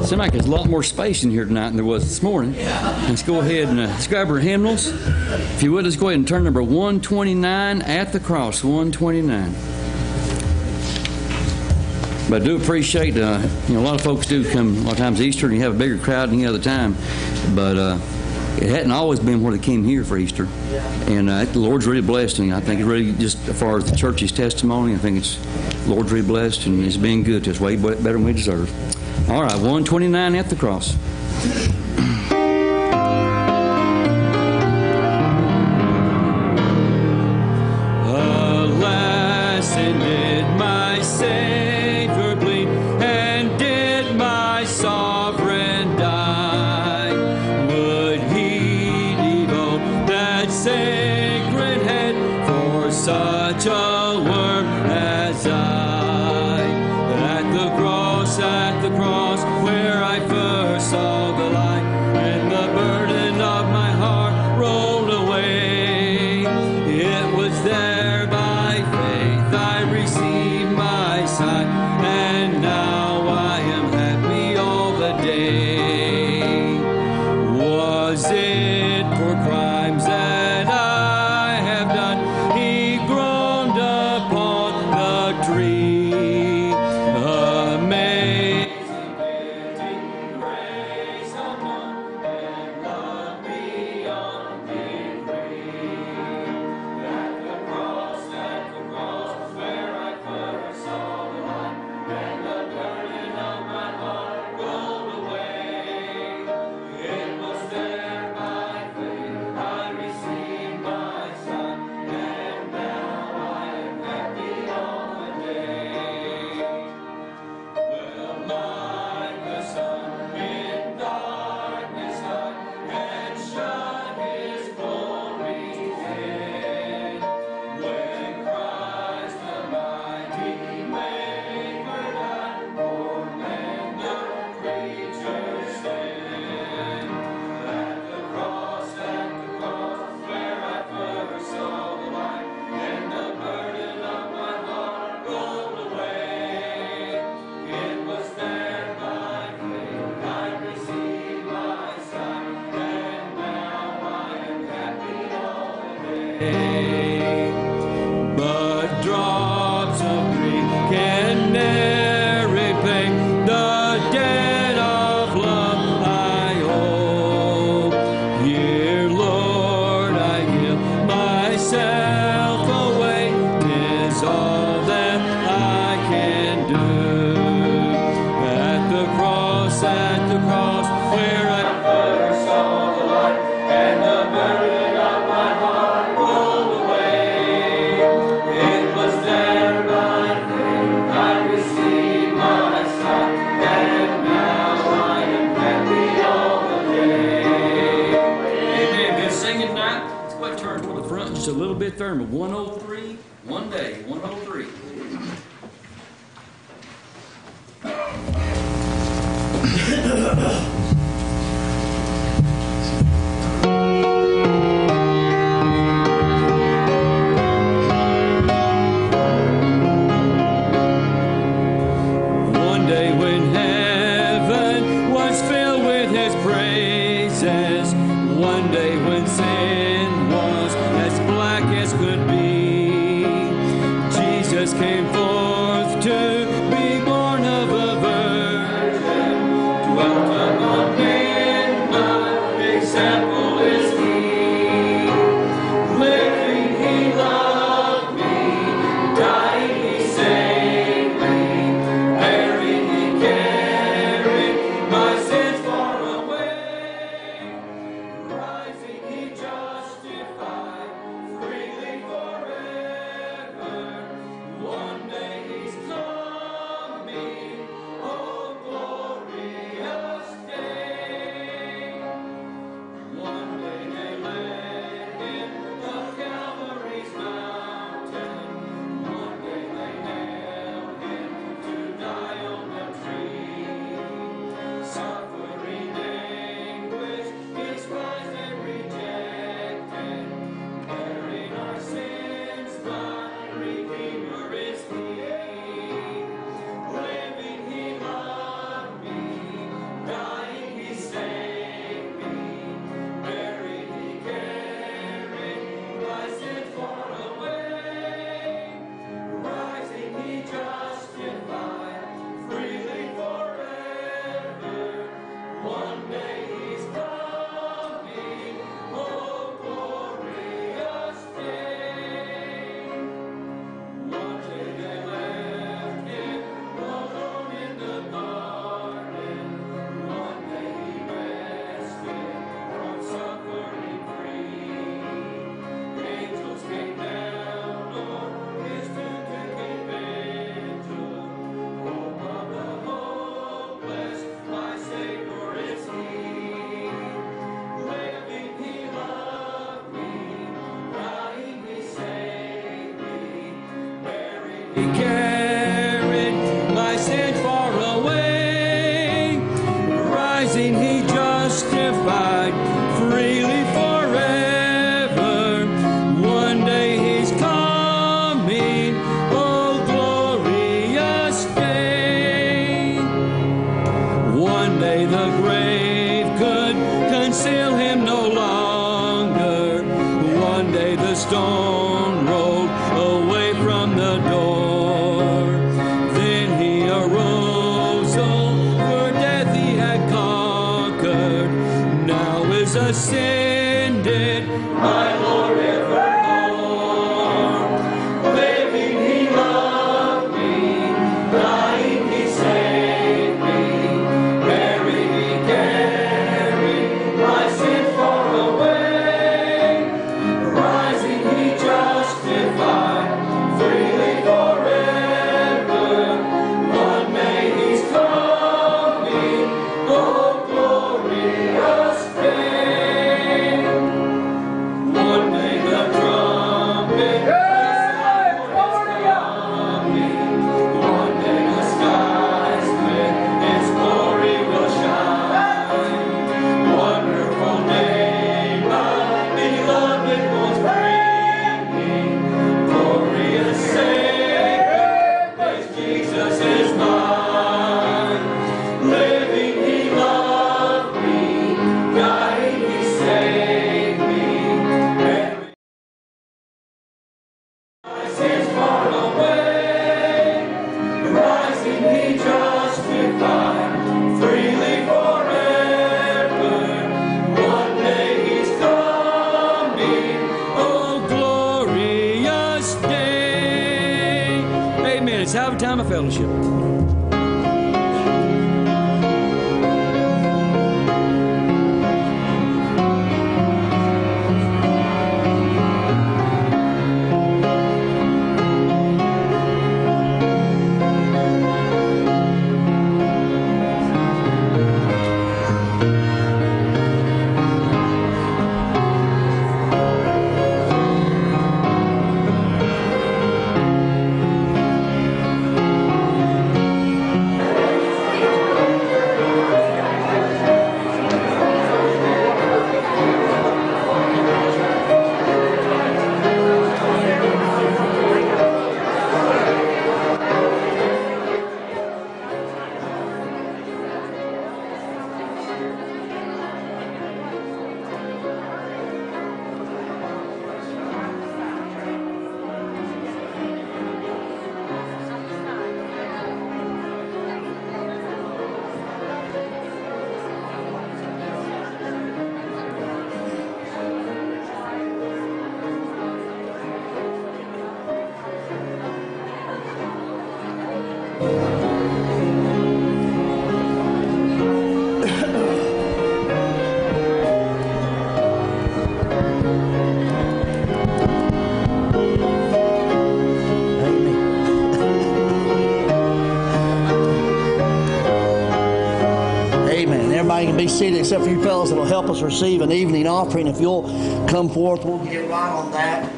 Seems like there's a lot more space in here tonight than there was this morning. Let's go ahead and let's grab our hymnals. If you would, let's go ahead and turn number 129, At the Cross, 129. But I do appreciate, a lot of folks do come, a lot of times Easter, and you have a bigger crowd than any other time. But it hadn't always been where they came here for Easter. And the Lord's really blessed me. I think it's really, just as far as the church's testimony, I think the Lord's really blessed, and it's been good to us, way better than we deserve. All right, 129, At the Cross. Alas, and did my Savior bleed, and did my sovereign die? Would he devote that sacred head for such a work as I? At the cross, where I first saw the light, and the burden of my heart rolled away. It was there by faith I received my sight, and now I am happy all the day. Was it for crimes that I have done He groaned upon the tree? But drops of grief can ne'er repay the debt of love I owe. Here, Lord, I give myself away. 'Tis all that I can do. At the cross, where I first saw the light, and the burden of my heart rolled away. It was there by faith I received my sight, and now I am happy all the day. Amen. Good singing tonight. Let's go ahead and turn toward the front just a little bit there. 103, one day, 103. One day when heaven was filled with His praises, one day when sin was as black as could be, Jesus came forth to be born of a virgin, dwelt among men, my example is He. Living He loved me, dying He saved me, buried He carried my sins far away, rising He justified freely forever. One day He's coming, oh glorious day. He carried my sin far away. Rising, he justified freely forever. One day he's coming, oh glorious day. One day the grave could conceal him no longer. One day the stone rolled away from the door. Then he arose over death he had conquered. Now is ascended, my Lord evermore. Living he loved me, dying he saved me. Buried he carried my sin far away. Rising he justified freely forever. One day he's coming, oh glorious day. One day the trumpet will sound his coming. One day the skies with his glory will shine. Wonderful day, my beloved ones bringing. Glorious Savior, yes, Jesus is mine. Living he loved me, dying he saved me. Buried my sins far away. Rising he justified freely forever. One day he's coming, oh glorious day. Amen. It's have a time of fellowship. Amen. Everybody can be seated except for you fellows that will help us receive an evening offering. If you'll come forth, we'll get right on that.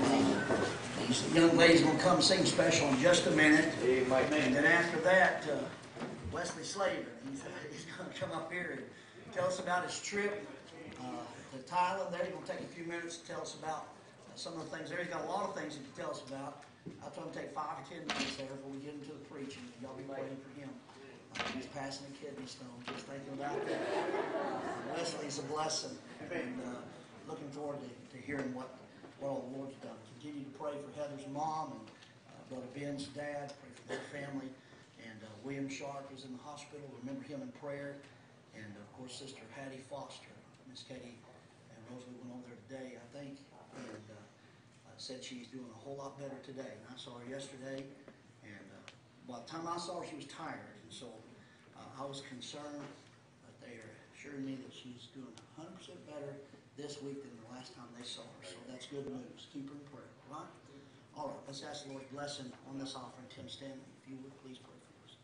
These young ladies will come sing special in just a minute. And then after that, Wesley Slavin, he's going to come up here and tell us about his trip to Thailand. There, he's going to take a few minutes to tell us about some of the things there. He's got a lot of things he can tell us about. I told him to take 5 or 10 minutes there before we get into the preaching. Y'all be waiting for him. He's passing a kidney stone. Just thinking about that. Wesley's a blessing, and looking forward to hearing what all the Lord's done. Continue to pray for Heather's mom and Brother Ben's dad. Pray for their family. And William Sharp is in the hospital. Remember him in prayer. And of course, Sister Hattie Foster, Miss Katie and Rosalie went over there today, I think, and said she's doing a whole lot better today. And I saw her yesterday, and by the time I saw her, she was tired. And so I was concerned, but they are assuring me that she's doing 100% better this week than the last time they saw her. So that's good news. Keep her in prayer, right? All right, let's ask the Lord's blessing on this offering. Tim Stanley, if you would please pray for us.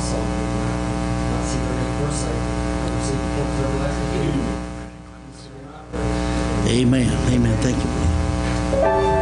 so not see their name forsake, but receive the gift of everlasting kingdom. Amen. Amen. Thank you, brother.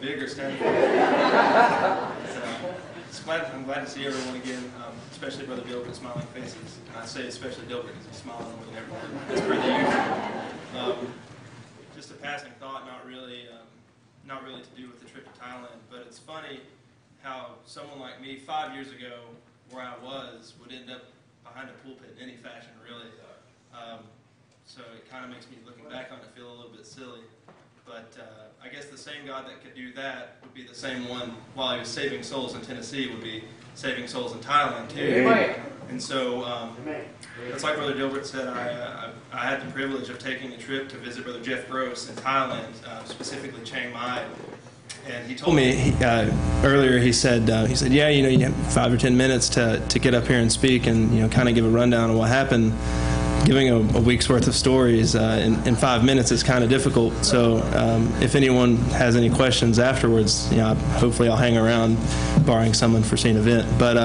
bigger standing. I'm glad to see everyone again, especially Brother Dilbert, smiling faces. And I say especially Dilbert because he's smiling more than everyone. That's per the usual. Just a passing thought, not really to do with the trip to Thailand, but it's funny how someone like me 5 years ago, where I was, would end up behind a pulpit in any fashion, really. So it kind of makes me, looking back on it, feel a little bit silly. But I guess the same God that could do that would be the same one, while he was saving souls in Tennessee, would be saving souls in Thailand, too. Amen. And so, it's like Brother Dilbert said, I had the privilege of taking a trip to visit Brother Jeff Gross in Thailand, specifically Chiang Mai. And he told me earlier, he said, yeah, you have 5 or 10 minutes to get up here and speak and, kind of give a rundown of what happened. Giving a week's worth of stories in 5 minutes is kind of difficult. So if anyone has any questions afterwards, hopefully I'll hang around, barring some unforeseen event. But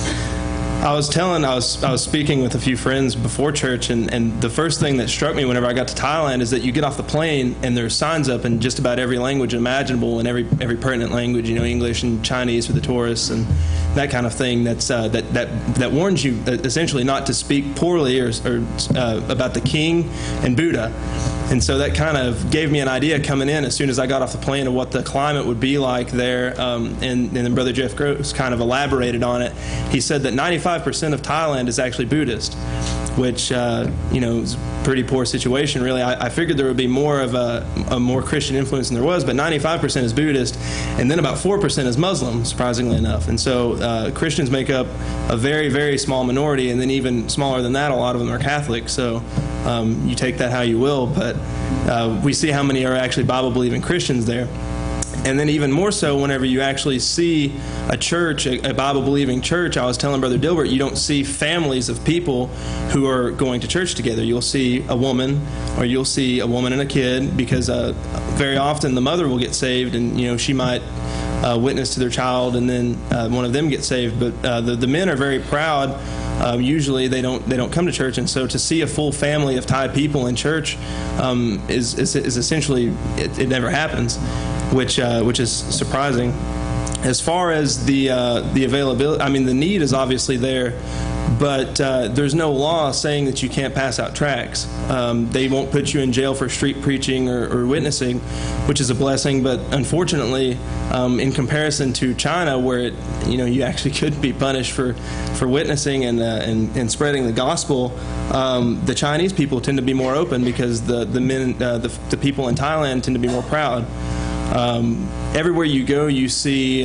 I was speaking with a few friends before church, and the first thing that struck me whenever I got to Thailand is that you get off the plane and there's signs up in just about every language imaginable, and every pertinent language, English and Chinese for the tourists and that kind of thing. That warns you essentially not to speak poorly or about the king and Buddha. And so that kind of gave me an idea coming in as soon as I got off the plane of what the climate would be like there. And then Brother Jeff Gross kind of elaborated on it. He said that 95% of Thailand is actually Buddhist, which, is a pretty poor situation, really. I figured there would be more of a more Christian influence than there was, but 95% is Buddhist, and then about 4% is Muslim, surprisingly enough. And so Christians make up a very, very small minority, and then even smaller than that, a lot of them are Catholic. So you take that how you will, but we see how many are actually Bible-believing Christians there. And then even more so whenever you actually see a church, a Bible-believing church. I was telling Brother Dilbert, you don't see families of people who are going to church together. You'll see a woman, or you'll see a woman and a kid, because very often the mother will get saved, and she might witness to their child, and then one of them gets saved. But the men are very proud. Usually they don't come to church, and so to see a full family of Thai people in church is essentially it never happens, which is surprising. As far as the availability, the need is obviously there, but there's no law saying that you can't pass out tracts. They won't put you in jail for street preaching or witnessing, which is a blessing. But unfortunately, in comparison to China, where you actually could be punished for witnessing and spreading the gospel, the Chinese people tend to be more open because the people in Thailand tend to be more proud. Everywhere you go, you see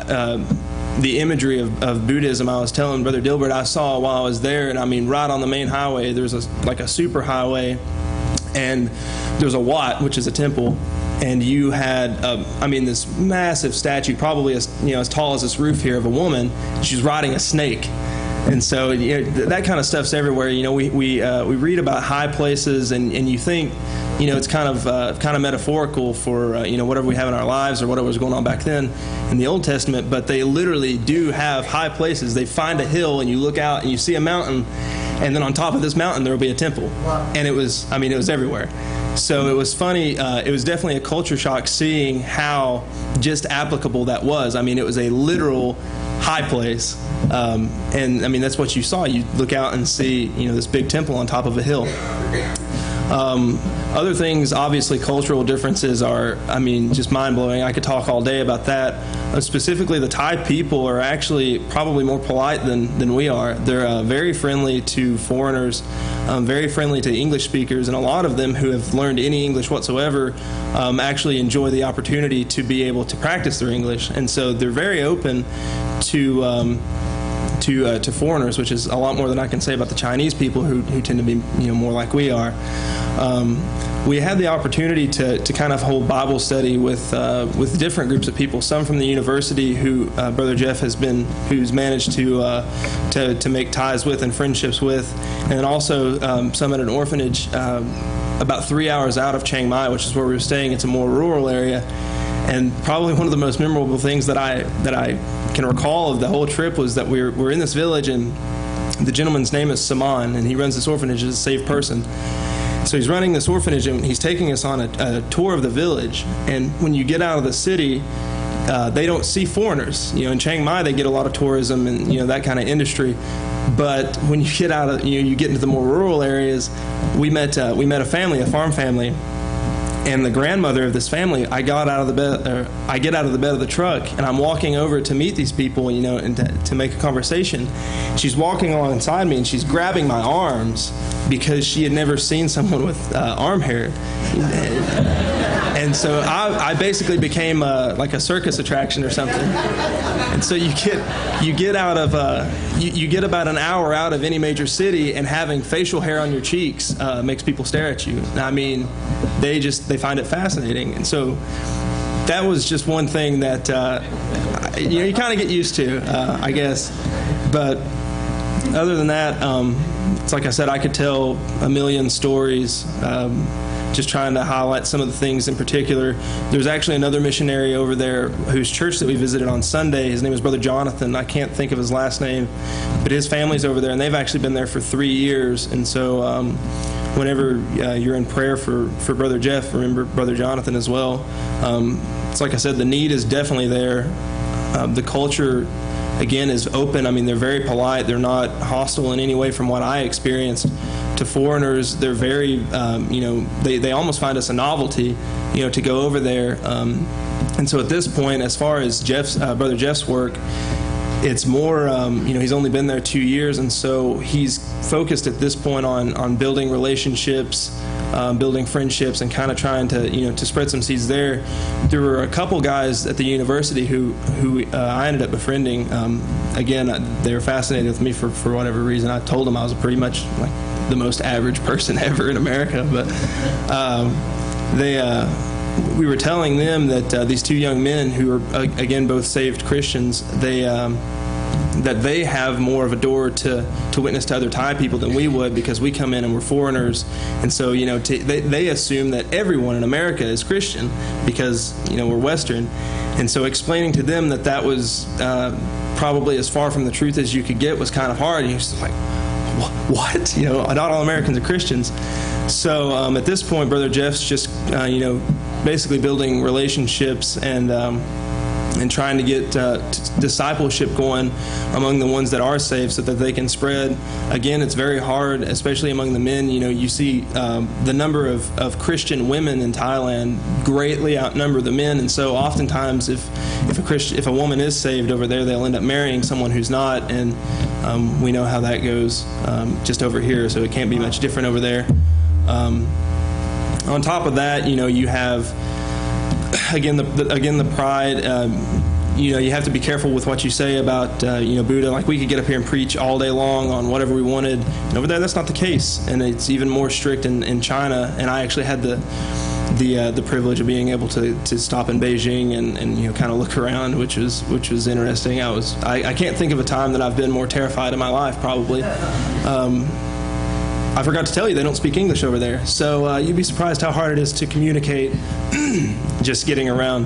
the imagery of Buddhism. I was telling Brother Dilbert, I saw while I was there, and right on the main highway, there's a super highway, and there's a Wat, which is a temple, and you had this massive statue, probably as tall as this roof here, of a woman. She's riding a snake. And so that kind of stuff's everywhere. We read about high places, and you think it's kind of metaphorical for whatever we have in our lives or whatever was going on back then in the Old Testament. But they literally do have high places. They find a hill, and you look out and you see a mountain, and then on top of this mountain there will be a temple. Wow. And it was everywhere. So it was funny. It was definitely a culture shock seeing how just applicable that was. It was a literal high place, and that's what you saw. You look out and see this big temple on top of a hill. Other things, obviously, cultural differences are, just mind-blowing. I could talk all day about that. Specifically, the Thai people are actually probably more polite than we are. They're very friendly to foreigners, very friendly to English speakers, and a lot of them who have learned any English whatsoever actually enjoy the opportunity to be able to practice their English. And so they're very open to foreigners, which is a lot more than I can say about the Chinese people who tend to be more like we are. We had the opportunity to kind of hold Bible study with different groups of people. Some from the university who Brother Jeff who's managed to make ties with and friendships with, and then also some at an orphanage about 3 hours out of Chiang Mai, which is where we were staying. It's a more rural area. And probably one of the most memorable things that I can recall of the whole trip was that we're in this village, and the gentleman's name is Saman, and he runs this orphanage as a saved person. So he's running this orphanage, and he's taking us on a tour of the village. And when you get out of the city, they don't see foreigners. In Chiang Mai, they get a lot of tourism and that kind of industry. But when you get out of you get into the more rural areas, we met a family, a farm family. And the grandmother of this family, I get out of the bed of the truck, and I'm walking over to meet these people, and to make a conversation. She's walking alongside me, and she's grabbing my arms because she had never seen someone with arm hair. And so I basically became like a circus attraction or something. And so you get about an hour out of any major city, and having facial hair on your cheeks makes people stare at you. I mean, they find it fascinating. And so that was just one thing that you kind of get used to, I guess. But other than that, it's like I said, I could tell a million stories. Just trying to highlight some of the things in particular. There's actually another missionary over there whose church that we visited on Sunday. His name is Brother Jonathan. I can't think of his last name, but his family's over there, and they've actually been there for 3 years. And so whenever you're in prayer for Brother Jeff, remember Brother Jonathan as well. It's like I said, the need is definitely there. The culture, again, is open. I mean, they're very polite. They're not hostile in any way from what I experienced. To foreigners, they're very, they almost find us a novelty, to go over there. And so at this point, as far as Brother Jeff's work, it's more, he's only been there 2 years, and so he's focused at this point on building relationships, building friendships, and kind of trying to spread some seeds there. There were a couple guys at the university who I ended up befriending. Again, they were fascinated with me for whatever reason. I told them I was pretty much like the most average person ever in America, but we were telling them that these two young men who are again both saved Christians, that they have more of a door to witness to other Thai people than we would, because we come in and we're foreigners, and so they assume that everyone in America is Christian because we're Western, and so explaining to them that was probably as far from the truth as you could get was kind of hard. And you're just like, what? Not all Americans are Christians. So at this point, Brother Jeff's just basically building relationships and trying to get discipleship going among the ones that are saved, so that they can spread. Again, it's very hard, especially among the men. You see the number of Christian women in Thailand greatly outnumber the men, and so oftentimes if a woman is saved over there, they'll end up marrying someone who's not, and we know how that goes just over here, so it can't be much different over there. On top of that, you have again the pride. You have to be careful with what you say about Buddha. Like, we could get up here and preach all day long on whatever we wanted, and over there that's not the case, and it's even more strict in China. And I actually had the privilege of being able to stop in Beijing and kind of look around, which was interesting. I can't think of a time that I've been more terrified in my life, probably. I forgot to tell you, they don't speak English over there, so you'd be surprised how hard it is to communicate just getting around.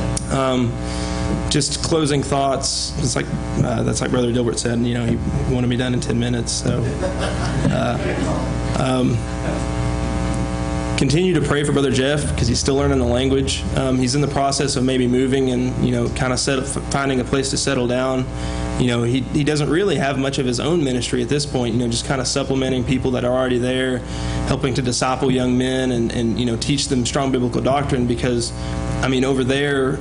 Just closing thoughts. It's like that's like Brother Dilbert said. He wanted me done in 10 minutes. So continue to pray for Brother Jeff, because he's still learning the language. He's in the process of maybe moving and kind of finding a place to settle down. He doesn't really have much of his own ministry at this point. Just kind of supplementing people that are already there, helping to disciple young men and teach them strong biblical doctrine. Because over there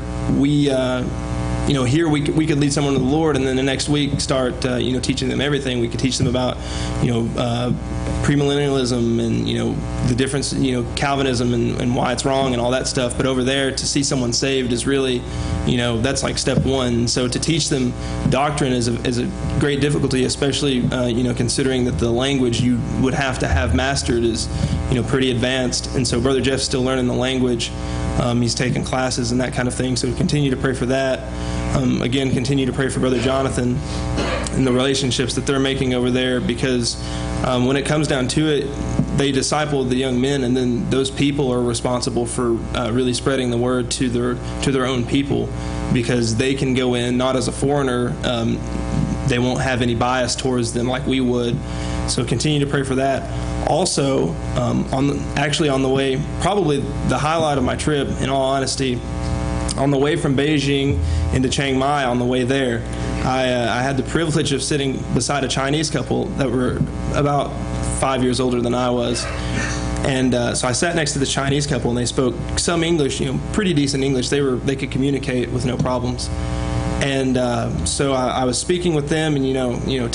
here we could lead someone to the Lord, and then the next week start teaching them everything. We could teach them about premillennialism and the difference, Calvinism and why it's wrong and all that stuff. But over there, to see someone saved is really, that's like step one. So to teach them doctrine is a great difficulty, especially considering that the language you would have to have mastered is pretty advanced. And so Brother Jeff's still learning the language. He's taking classes and that kind of thing. So continue to pray for that. Again, continue to pray for Brother Jonathan and the relationships that they're making over there, because when it comes down to it, they disciple the young men, and then those people are responsible for really spreading the word to their own people, because they can go in not as a foreigner. They won't have any bias towards them like we would. So continue to pray for that. Also, actually on the way, probably the highlight of my trip, in all honesty, on the way from Beijing into Chiang Mai, on the way there, I had the privilege of sitting beside a Chinese couple that were about 5 years older than I was. And so I sat next to the Chinese couple, and they spoke some English, pretty decent English. They could communicate with no problems. And so I was speaking with them, and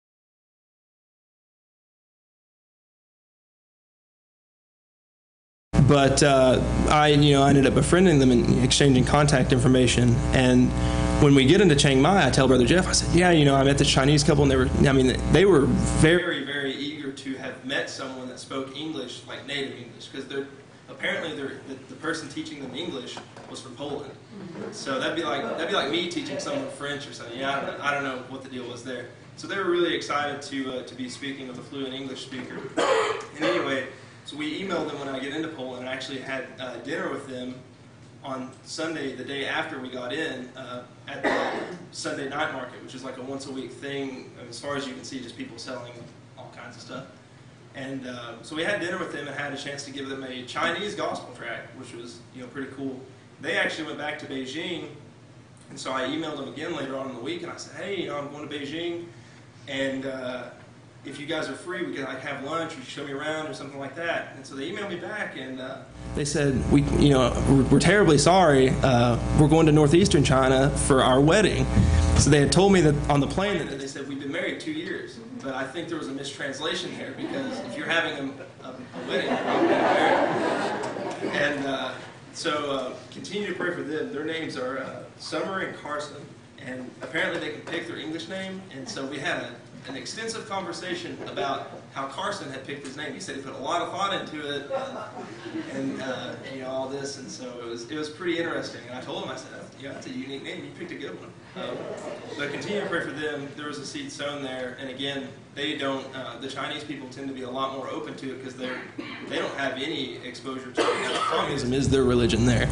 but I ended up befriending them and exchanging contact information. And when we get into Chiang Mai, I tell Brother Jeff, I said, I met this Chinese couple, and they were very, very eager to have met someone that spoke English, like native English, because apparently the person teaching them English was from Poland. So that'd be like me teaching someone French or something. I don't know what the deal was there. So they were really excited to be speaking with a fluent English speaker. And anyway, so we emailed them when I get into Poland, and I actually had dinner with them on Sunday, the day after we got in, at the Sunday night market, which is like a once-a-week thing. As far as you can see, just people selling all kinds of stuff. And so we had dinner with them and had a chance to give them a Chinese gospel tract, which was pretty cool. They actually went back to Beijing, and so I emailed them again later on in the week, and I said, hey, I'm going to Beijing, and if you guys are free, we can have lunch, or show me around, or something like that. And so they emailed me back, and they said, we're terribly sorry. We're going to northeastern China for our wedding. So they had told me that on the plane that they said we've been married 2 years, but I think there was a mistranslation there, because if you're having a wedding, you're probably married. And so continue to pray for them. Their names are Summer and Carson, and apparently they can pick their English name. And so we had an extensive conversation about how Carson had picked his name. He said he put a lot of thought into it, and all this, and so it was pretty interesting. And I told him, I said, that's a unique name. You picked a good one. But continue to pray for them. There was a seed sown there, and again, they don't. The Chinese people tend to be a lot more open to it because they don't have any exposure to it. Communism is their religion there.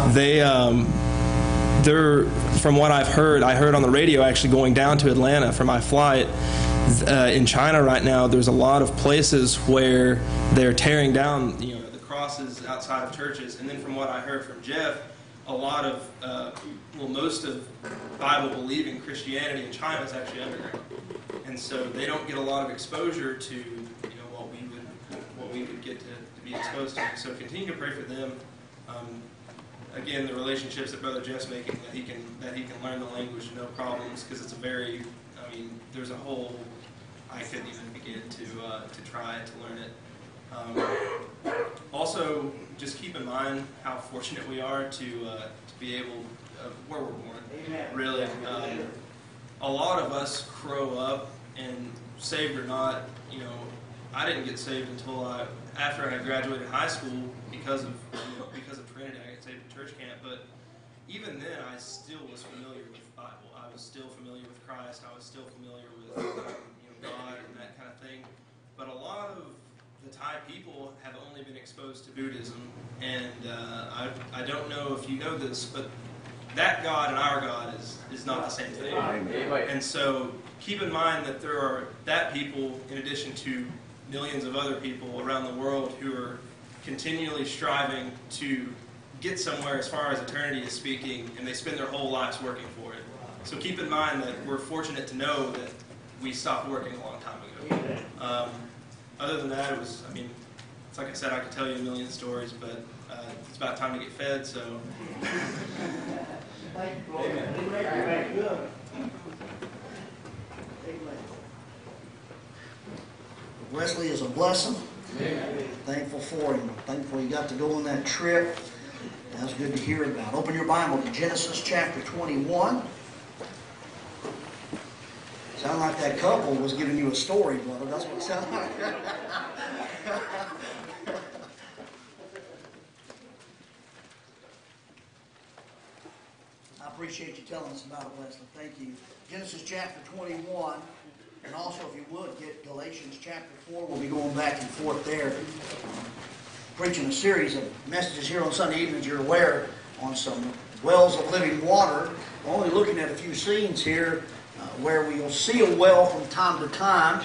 They're, from what I heard on the radio actually going down to Atlanta for my flight, in China right now, there's a lot of places where they're tearing down the crosses outside of churches. And then from what I heard from Jeff, a lot of, most of Bible-believing Christianity in China is actually underground. And so they don't get a lot of exposure to what we would get to be exposed to. So continue to pray for them. Again, the relationships that Brother Jeff's making, that he can learn the language no problems, because it's there's a whole, I couldn't even begin to try to learn it. Also, just keep in mind how fortunate we are to be able, where we're born. Really, a lot of us grow up, and saved or not, I didn't get saved until after I graduated high school because of Trinity. I got saved at church camp, but even then, I still was familiar with the Bible. I was still familiar with Christ. I was still familiar with God and that kind of thing. But a lot of the Thai people have only been exposed to Buddhism, and I don't know if you know this, but that God and our God is not the same thing. And so keep in mind that there are that people, in addition to millions of other people around the world, who are continually striving to get somewhere as far as eternity is speaking, and they spend their whole lives working for it. So keep in mind that we're fortunate to know that we stopped working a long time ago. Other than that, it's like I said, I could tell you a million stories, but it's about time to get fed, so. Wesley is a blessing. Thankful for him. Thankful you got to go on that trip. That was good to hear about. Open your Bible to Genesis chapter 21. Sound like that couple was giving you a story, brother. That's what it sounded like. I appreciate you telling us about it, Wesley. Thank you. Genesis chapter 21. And also, if you would, get Galatians chapter 4. We'll be going back and forth there. Preaching a series of messages here on Sunday evenings, you're aware, on some wells of living water. We're only looking at a few scenes here where we'll see a well from time to time.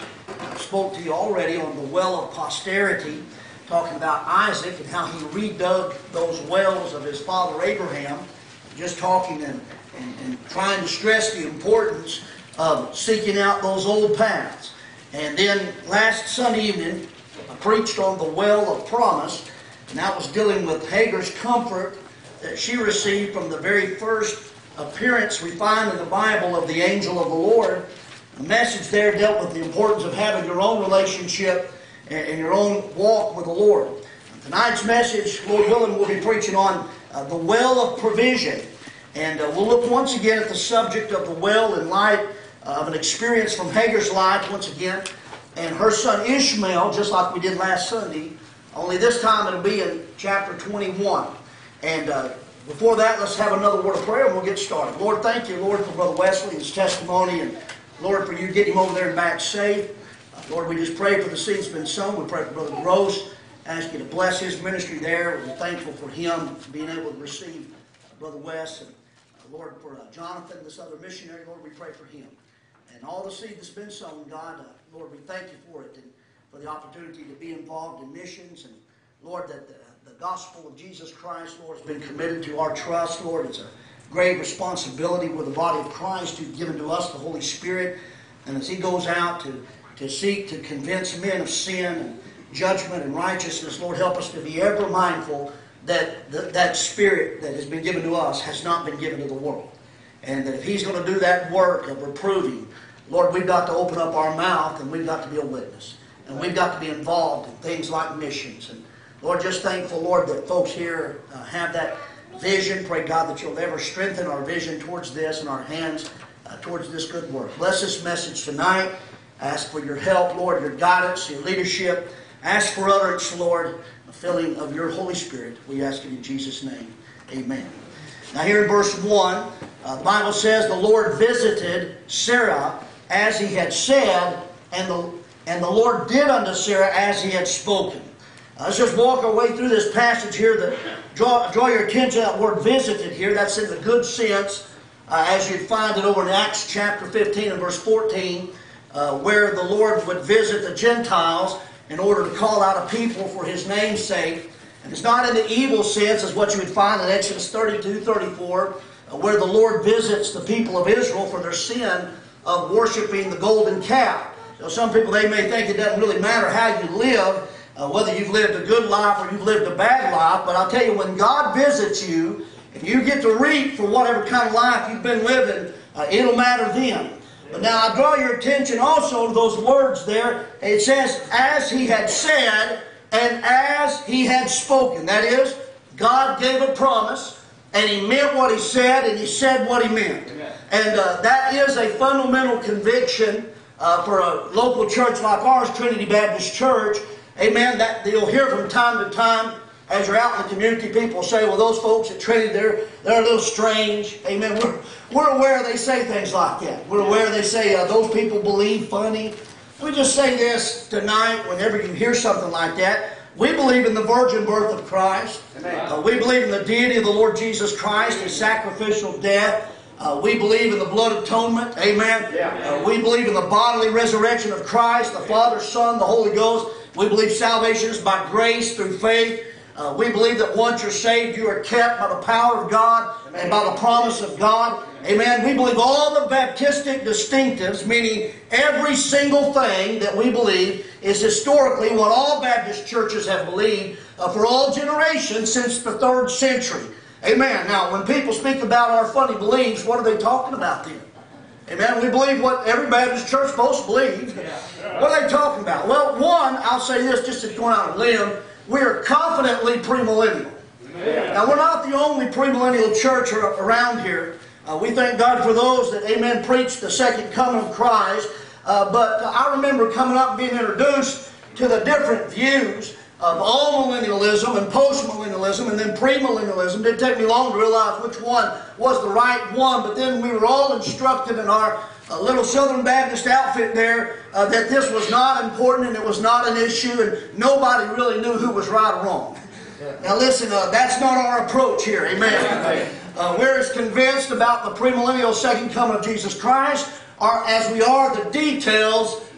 I spoke to you already on the well of posterity, talking about Isaac and how he redug those wells of his father Abraham, just talking and trying to stress the importance of seeking out those old paths. And then last Sunday evening, I preached on the well of promise, and that was dealing with Hagar's comfort that she received from the very first appearance we find in the Bible of the angel of the Lord. The message there dealt with the importance of having your own relationship and your own walk with the Lord. Tonight's message, Lord willing, we'll be preaching on the well of provision. And we'll look once again at the subject of the well in light of an experience from Hagar's life once again, and her son Ishmael, just like we did last Sunday, only this time it'll be in chapter 21. And before that, let's have another word of prayer and we'll get started. Lord, thank you, Lord, for Brother Wesley and his testimony, and Lord, for you getting him over there and back safe. Lord, we just pray for the seeds been sown. We pray for Brother Gross. Ask you to bless his ministry there. We're thankful for him being able to receive Brother West. And Lord, for Jonathan, this other missionary, Lord, we pray for him. And all the seed that's been sown, God, Lord, we thank you for it and for the opportunity to be involved in missions. And Lord, that the gospel of Jesus Christ, Lord, has been committed to our trust. Lord, it's a great responsibility with the body of Christ who's given to us the Holy Spirit. And as he goes out to seek to convince men of sin and judgment and righteousness, Lord, help us to be ever mindful that that Spirit that has been given to us has not been given to the world. And that if he's going to do that work of reproving, Lord, we've got to open up our mouth and we've got to be a witness. And we've got to be involved in things like missions. And Lord, just thankful, Lord, that folks here have that vision. Pray, God, that you'll ever strengthen our vision towards this and our hands towards this good work. Bless this message tonight. Ask for your help, Lord, your guidance, your leadership. Ask for utterance, Lord, a filling of your Holy Spirit. We ask it in Jesus' name. Amen. Now here in verse 1, the Bible says, the Lord visited Sarah as he had said, and the Lord did unto Sarah as he had spoken. Let's just walk our way through this passage here. Draw your attention to that word visited here. That's in the good sense, as you'd find it over in Acts chapter 15 and verse 14, where the Lord would visit the Gentiles in order to call out a people for his name's sake. And it's not in the evil sense as what you would find in Exodus 32, 34, where the Lord visits the people of Israel for their sin of worshiping the golden calf. So some people, they may think it doesn't really matter how you live, whether you've lived a good life or you've lived a bad life. But I'll tell you, when God visits you, and you get to reap for whatever kind of life you've been living, it'll matter then. But now I draw your attention also to those words there. It says, as he had said and as he had spoken. That is, God gave a promise and he meant what he said and he said what he meant. Amen. And that is a fundamental conviction for a local church like ours, Trinity Baptist Church. Amen. That you'll hear from time to time as you're out in the community, people say, well, those folks at Trinity, they're a little strange. Amen. We're aware they say things like that. We're aware they say those people believe funny. Let me just say this tonight, whenever you hear something like that. We believe in the virgin birth of Christ. We believe in the deity of the Lord Jesus Christ, His sacrificial death. We believe in the blood atonement. Amen. We believe in the bodily resurrection of Christ, the Father, Son, the Holy Ghost. We believe salvation is by grace through faith. We believe that once you're saved, you are kept by the power of God and by the promise of God. Amen. We believe all the Baptistic distinctives, meaning every single thing that we believe is historically what all Baptist churches have believed for all generations since the 3rd century. Amen. Now, when people speak about our funny beliefs, what are they talking about then? Amen. We believe what every Baptist church is supposed to believe. What are they talking about? Well, one, I'll say this just to go out on a limb. We are confidently premillennial. Now, we're not the only premillennial church around here. We thank God for those that, amen, preach the second coming of Christ. But I remember coming up and being introduced to the different views of all millennialism and post-millennialism and then premillennialism. It didn't take me long to realize which one was the right one. But then we were all instructed in our little Southern Baptist outfit there that this was not important and it was not an issue and nobody really knew who was right or wrong. Now listen, that's not our approach here. Amen. We're as convinced about the premillennial second coming of Jesus Christ as we are the details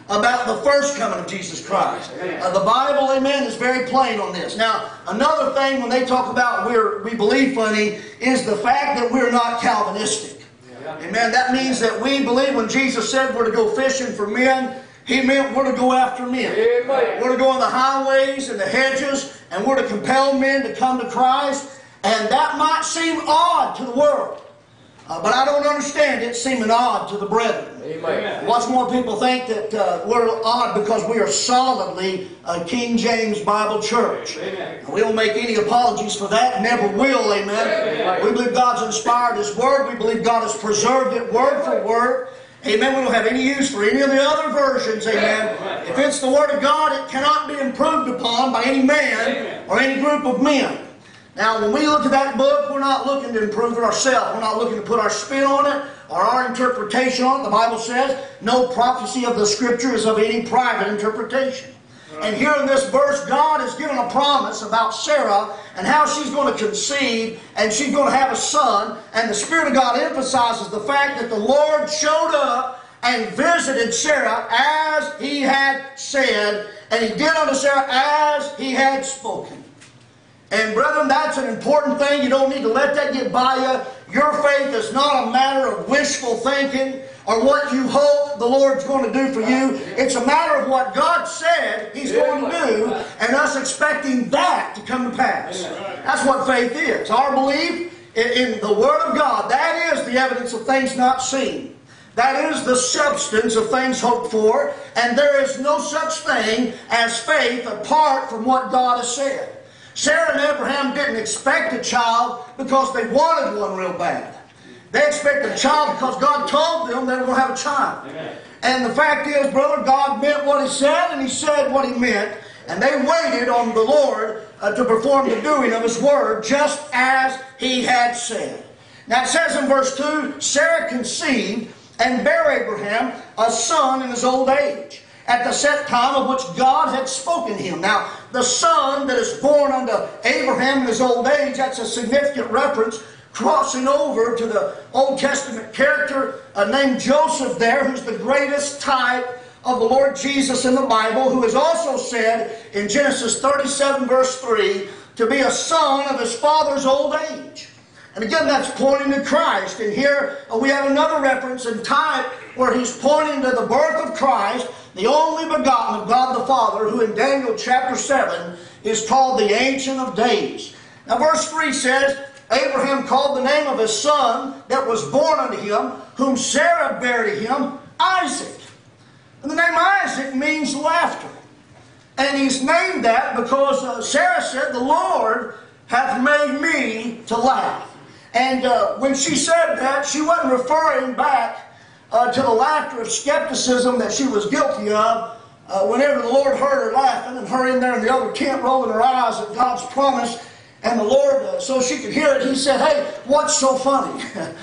about the first coming of Jesus Christ. The Bible, amen, is very plain on this. Now, another thing when they talk about we believe funny is the fact that we're not Calvinistic. Amen. That means that we believe when Jesus said we're to go fishing for men, He meant we're to go after men. We're to go on the highways and the hedges, and we're to compel men to come to Christ. And that might seem odd to the world. But I don't understand it seeming odd to the brethren. Amen. Lots more people think that we're odd because we are solidly a King James Bible church. Amen. We don't make any apologies for that, never will, amen. We believe God's inspired His Word. We believe God has preserved it word for word. Amen. We don't have any use for any of the other versions, amen. If it's the Word of God, it cannot be improved upon by any man or any group of men. Now, when we look at that book, we're not looking to improve it ourselves. We're not looking to put our spin on it or our interpretation on it. The Bible says, no prophecy of the Scripture is of any private interpretation. And here in this verse, God has given a promise about Sarah and how she's going to conceive and she's going to have a son. And the Spirit of God emphasizes the fact that the Lord showed up and visited Sarah as He had said, and He did unto Sarah as He had spoken. And brethren, that's an important thing. You don't need to let that get by you. Your faith is not a matter of wishful thinking or what you hope the Lord's going to do for you. It's a matter of what God said He's going to do and us expecting that to come to pass. That's what faith is. Our belief in the Word of God, that is the evidence of things not seen. That is the substance of things hoped for. And there is no such thing as faith apart from what God has said. Sarah and Abraham didn't expect a child because they wanted one real bad. They expected a child because God told them they were going to have a child. Amen. And the fact is, brother, God meant what He said and He said what He meant. And they waited on the Lord to perform the doing of His Word just as He had said. Now it says in verse 2, Sarah conceived and bare Abraham a son in his old age, at the set time of which God had spoken him. Now, the son that is born unto Abraham in his old age, that's a significant reference, crossing over to the Old Testament character named Joseph there, who's the greatest type of the Lord Jesus in the Bible, who is also said in Genesis 37 verse 3 to be a son of his father's old age. And again, that's pointing to Christ. And here we have another reference in type where He's pointing to the birth of Christ, the only begotten of God the Father, who in Daniel chapter 7 is called the Ancient of Days. Now verse 3 says, Abraham called the name of his son that was born unto him, whom Sarah bare to him, Isaac. And the name Isaac means laughter. And he's named that because Sarah said, the Lord hath made me to laugh. And when she said that, she wasn't referring back to the laughter of skepticism that she was guilty of whenever the Lord heard her laughing and her in there in the other tent rolling her eyes at God's promise. And the Lord, so she could hear it, He said, hey, what's so funny?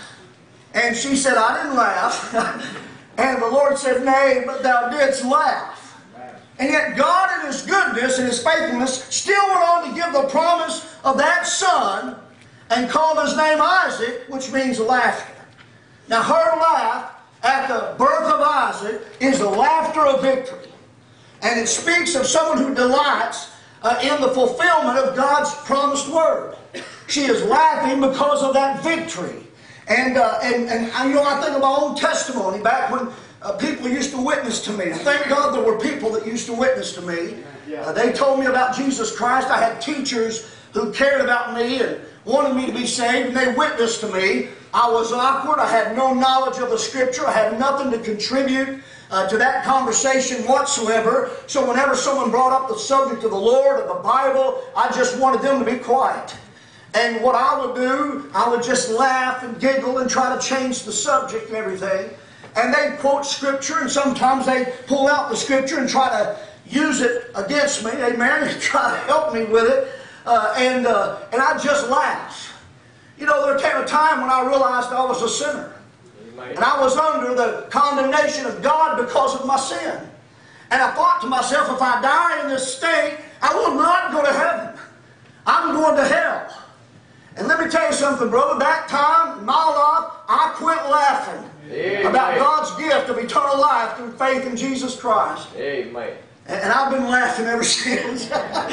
And she said, I didn't laugh. And the Lord said, nay, but thou didst laugh. And yet God in His goodness and His faithfulness still went on to give the promise of that son and called his name Isaac, which means laughter. Now her laugh at the birth of Isaac is the laughter of victory. And it speaks of someone who delights in the fulfillment of God's promised word. She is laughing because of that victory. And you know, I think of my own testimony back when people used to witness to me. Thank God there were people that used to witness to me. They told me about Jesus Christ. I had teachers who cared about me and wanted me to be saved, and they witnessed to me. I was awkward. I had no knowledge of the Scripture. I had nothing to contribute to that conversation whatsoever. So whenever someone brought up the subject of the Lord or the Bible, I just wanted them to be quiet. And what I would do, I would just laugh and giggle and try to change the subject and everything. And they'd quote Scripture, and sometimes they'd pull out the Scripture and try to use it against me, amen, and try to help me with it. And I'd just laugh. You know, there came a time when I realized I was a sinner. And I was under the condemnation of God because of my sin. And I thought to myself, if I die in this state, I will not go to heaven. I'm going to hell. And let me tell you something, brother. That time in my life, I quit laughing about God's gift gift of eternal life through faith in Jesus Christ. Amen. And I've been laughing ever since.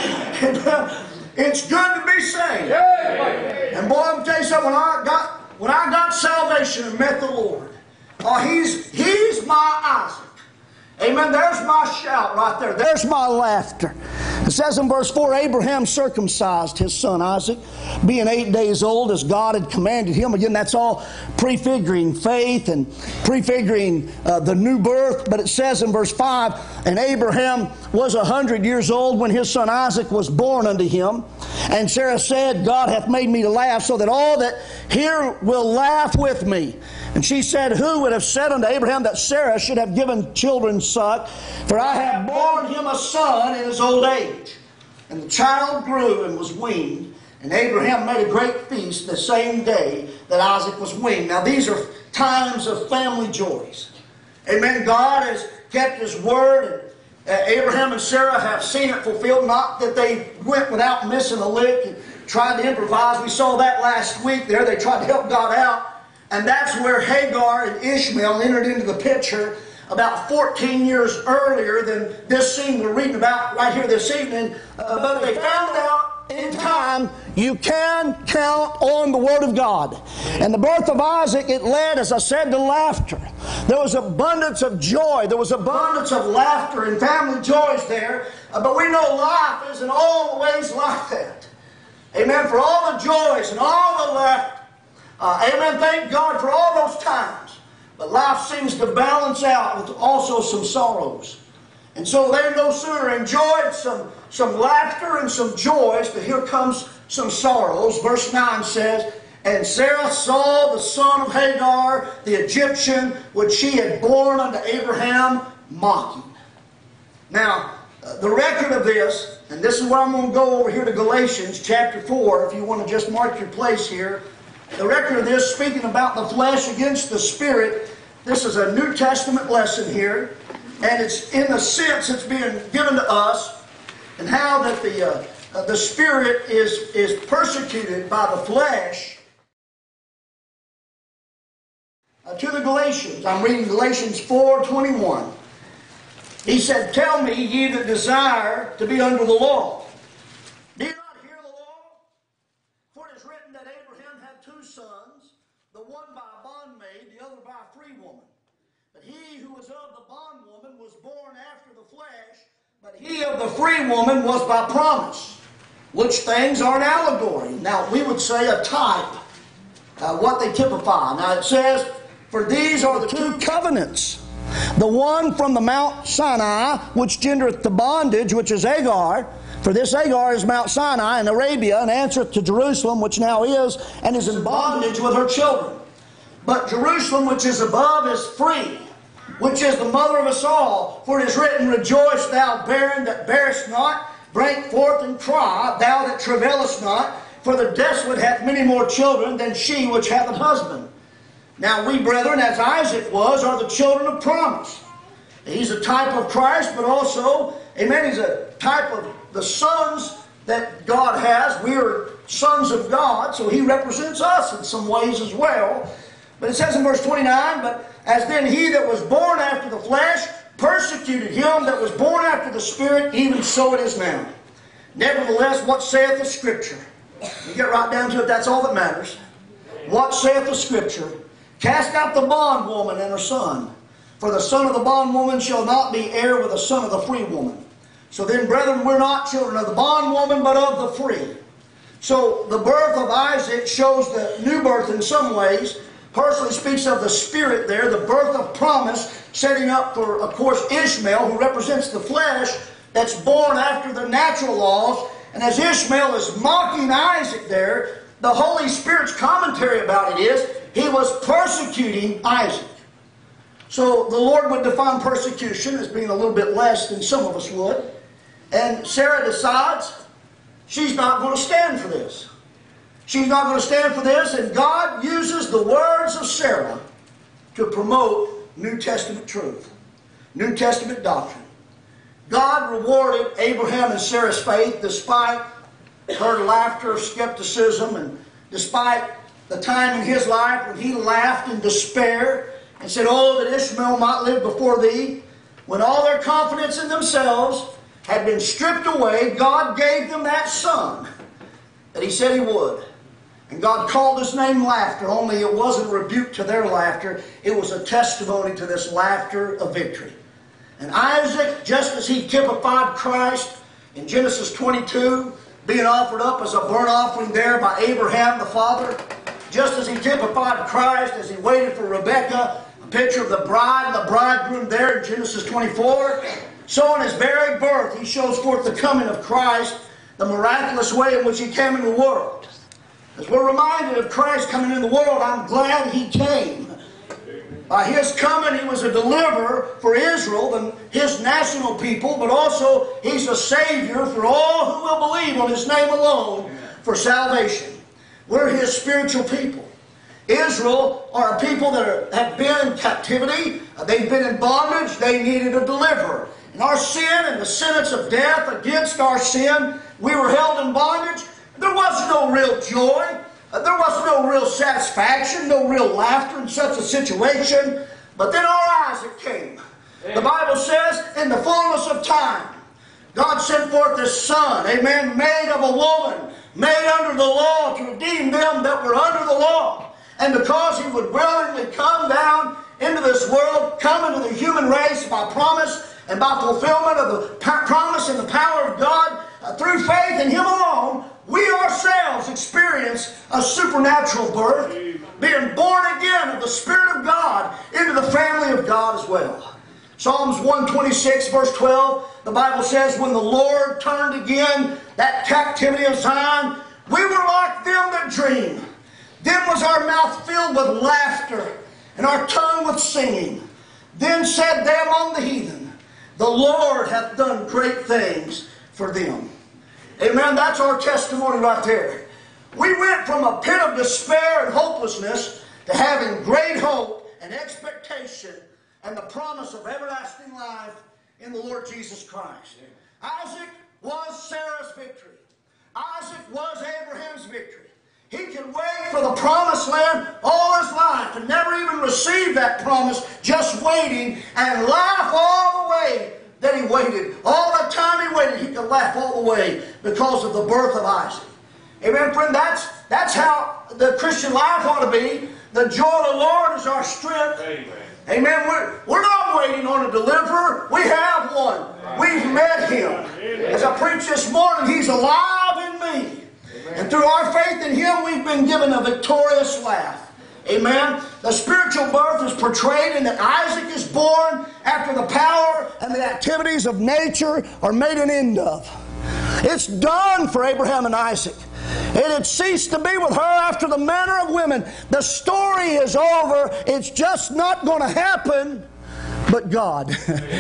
It's good to be saved. Amen. And boy, I'm going to tell you something, when I got salvation and met the Lord, He's my Isaac. Amen. There's my shout right there. There's my laughter. It says in verse 4, Abraham circumcised his son Isaac, being 8 days old, as God had commanded him. Again, that's all prefiguring faith and prefiguring the new birth. But it says in verse 5, and Abraham was 100 years old when his son Isaac was born unto him. And Sarah said, God hath made me to laugh, so that all that hear will laugh with me. And she said, who would have said unto Abraham that Sarah should have given children suck? For I have borne him a son in his old age. And the child grew and was weaned. And Abraham made a great feast the same day that Isaac was weaned. Now these are times of family joys. Amen. God has kept His word. And Abraham and Sarah have seen it fulfilled. Not that they went without missing a lick and tried to improvise. We saw that last week there. They tried to help God out. And that's where Hagar and Ishmael entered into the picture about 14 years earlier than this scene we're reading about right here this evening. But they found out in time you can count on the Word of God. And the birth of Isaac, it led, as I said, to laughter. There was abundance of joy. There was abundance of laughter and family joys there. But we know life isn't always like that. Amen. For all the joys and all the laughter. Amen. Thank God for all those times. But life seems to balance out with also some sorrows. And so they no sooner enjoyed some laughter and some joys, but here comes some sorrows. Verse 9 says, and Sarah saw the son of Hagar, the Egyptian, which she had borne unto Abraham, mocking. Now, the record of this, and this is where I'm going to go over here to Galatians chapter 4, if you want to just mark your place here. The record of this, speaking about the flesh against the spirit, this is a New Testament lesson here. And it's in the sense it's being given to us, and how that the spirit is persecuted by the flesh. To the Galatians, I'm reading Galatians 4:21. He said, tell me, ye that desire to be under the law, do you not hear the law? For it is written that Abraham had two sons, the one by a bondmaid, the other by a free woman. But he who was of the bondwoman was born after the flesh, but he of the free woman was by promise, which things are an allegory. Now, we would say a type, what they typify. Now, it says, for these are the two covenants. The one from the Mount Sinai, which gendereth the bondage, which is Hagar. For this Hagar is Mount Sinai in Arabia, and answereth to Jerusalem, which now is, and is in bondage with her children. But Jerusalem, which is above, is free, which is the mother of us all. For it is written, rejoice, thou barren that bearest not, break forth and cry, thou that travailest not, for the desolate hath many more children than she which hath an husband. Now we, brethren, as Isaac was, are the children of promise. He's a type of Christ, but also, amen, he's a type of the sons that God has. We are sons of God, so He represents us in some ways as well. But it says in verse 29, but as then he that was born after the flesh persecuted him that was born after the Spirit, even so it is now. Nevertheless, what saith the Scripture? You get right down to it, that's all that matters. What saith the Scripture? Cast out the bondwoman and her son, for the son of the bondwoman shall not be heir with the son of the free woman. So then, brethren, we're not children of the bondwoman, but of the free. So the birth of Isaac shows the new birth in some ways. Personally speaks of the Spirit there, the birth of promise, setting up for, of course, Ishmael, who represents the flesh, that's born after the natural laws. And as Ishmael is mocking Isaac there, the Holy Spirit's commentary about it is, he was persecuting Isaac. So the Lord would define persecution as being a little bit less than some of us would. And Sarah decides she's not going to stand for this. She's not going to stand for this, and God uses the words of Sarah to promote New Testament truth, New Testament doctrine. God rewarded Abraham and Sarah's faith despite her laughter of skepticism, and despite the time in his life when he laughed in despair and said, "Oh, that Ishmael might live before thee." When all their confidence in themselves had been stripped away, God gave them that son that He said He would. And God called His name laughter, only it wasn't a rebuke to their laughter. It was a testimony to this laughter of victory. And Isaac, just as he typified Christ in Genesis 22, being offered up as a burnt offering there by Abraham the father, just as he typified Christ as he waited for Rebekah, a picture of the bride and the bridegroom there in Genesis 24, so in His very birth He shows forth the coming of Christ, the miraculous way in which He came into the world. As we're reminded of Christ coming into the world, I'm glad He came. By His coming, He was a deliverer for Israel, His national people, but also He's a Savior for all who will believe on His name alone for salvation. We're His spiritual people. Israel are a people that have been in captivity. They've been in bondage. They needed a deliverer. And our sin and the sentence of death against our sin, we were held in bondage. There was no real joy. There was no real satisfaction, no real laughter in such a situation. But then our Isaac came. The Bible says, in the fullness of time, God sent forth His Son, amen, made of a woman, made under the law to redeem them that were under the law. And because He would willingly come down into this world, come into the human race by promise and by fulfillment of the promise and the power of God through faith in Him alone, we ourselves experience a supernatural birth, being born again of the Spirit of God into the family of God as well. Psalms 126 verse 12, the Bible says, when the Lord turned again that captivity of Zion, we were like them that dream. Then was our mouth filled with laughter, and our tongue with singing. Then said they among the heathen, the Lord hath done great things for them. Amen. That's our testimony right there. We went from a pit of despair and hopelessness to having great hope and expectation and the promise of everlasting life in the Lord Jesus Christ. Isaac was Sarah's victory. Isaac was Abraham's victory. He could wait for the promised land all his life and never even receive that promise, just waiting and laugh all the way that he waited. All the time he waited, he could laugh all the way because of the birth of Isaac. Amen, friend? That's how the Christian life ought to be. The joy of the Lord is our strength. Amen. Amen. We're not waiting on a deliverer. We have one. We've met Him. As I preached this morning, He's alive in me. And through our faith in Him, we've been given a victorious laugh. Amen. The spiritual birth is portrayed in that Isaac is born after the power and the activities of nature are made an end of. It's done for Abraham and Isaac. It had ceased to be with her after the manner of women. The story is over. It's just not going to happen, but God.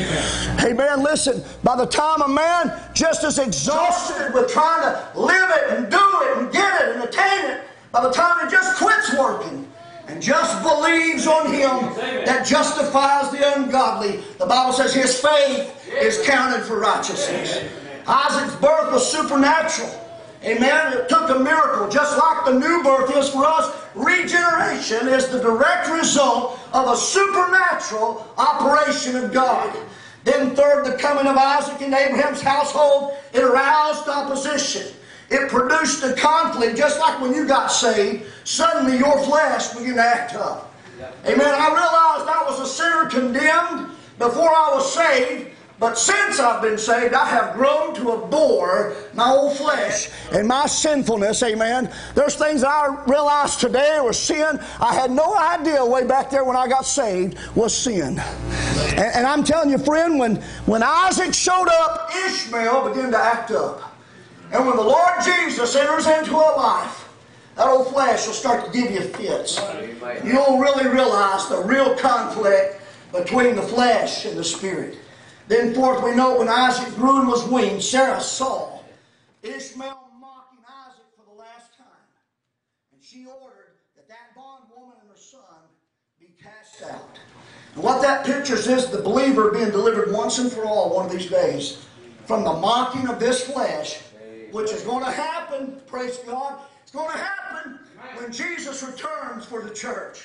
Amen. Listen, by the time a man just as exhausted with trying to live it and do it and get it and attain it, by the time he just quits working and just believes on Him that justifies the ungodly, the Bible says his faith is counted for righteousness. Isaac's birth was supernatural. Amen. It took a miracle, just like the new birth is for us. Regeneration is the direct result of a supernatural operation of God. Then third, the coming of Isaac in Abraham's household, it aroused opposition. It produced a conflict, just like when you got saved, suddenly your flesh began to act up. Amen. I realized I was a sinner condemned before I was saved. But since I've been saved, I have grown to abhor my old flesh and my sinfulness, amen. There's things I realized today were sin. I had no idea way back there when I got saved was sin. And I'm telling you, friend, when Isaac showed up, Ishmael began to act up. And when the Lord Jesus enters into a life, that old flesh will start to give you fits. You'll really realize the real conflict between the flesh and the spirit. Then fourth, we know when Isaac grew and was weaned, Sarah saw Ishmael mocking Isaac for the last time. And she ordered that bondwoman and her son be cast out. And what that pictures is the believer being delivered once and for all one of these days from the mocking of this flesh, which is going to happen, praise God. It's going to happen when Jesus returns for the church.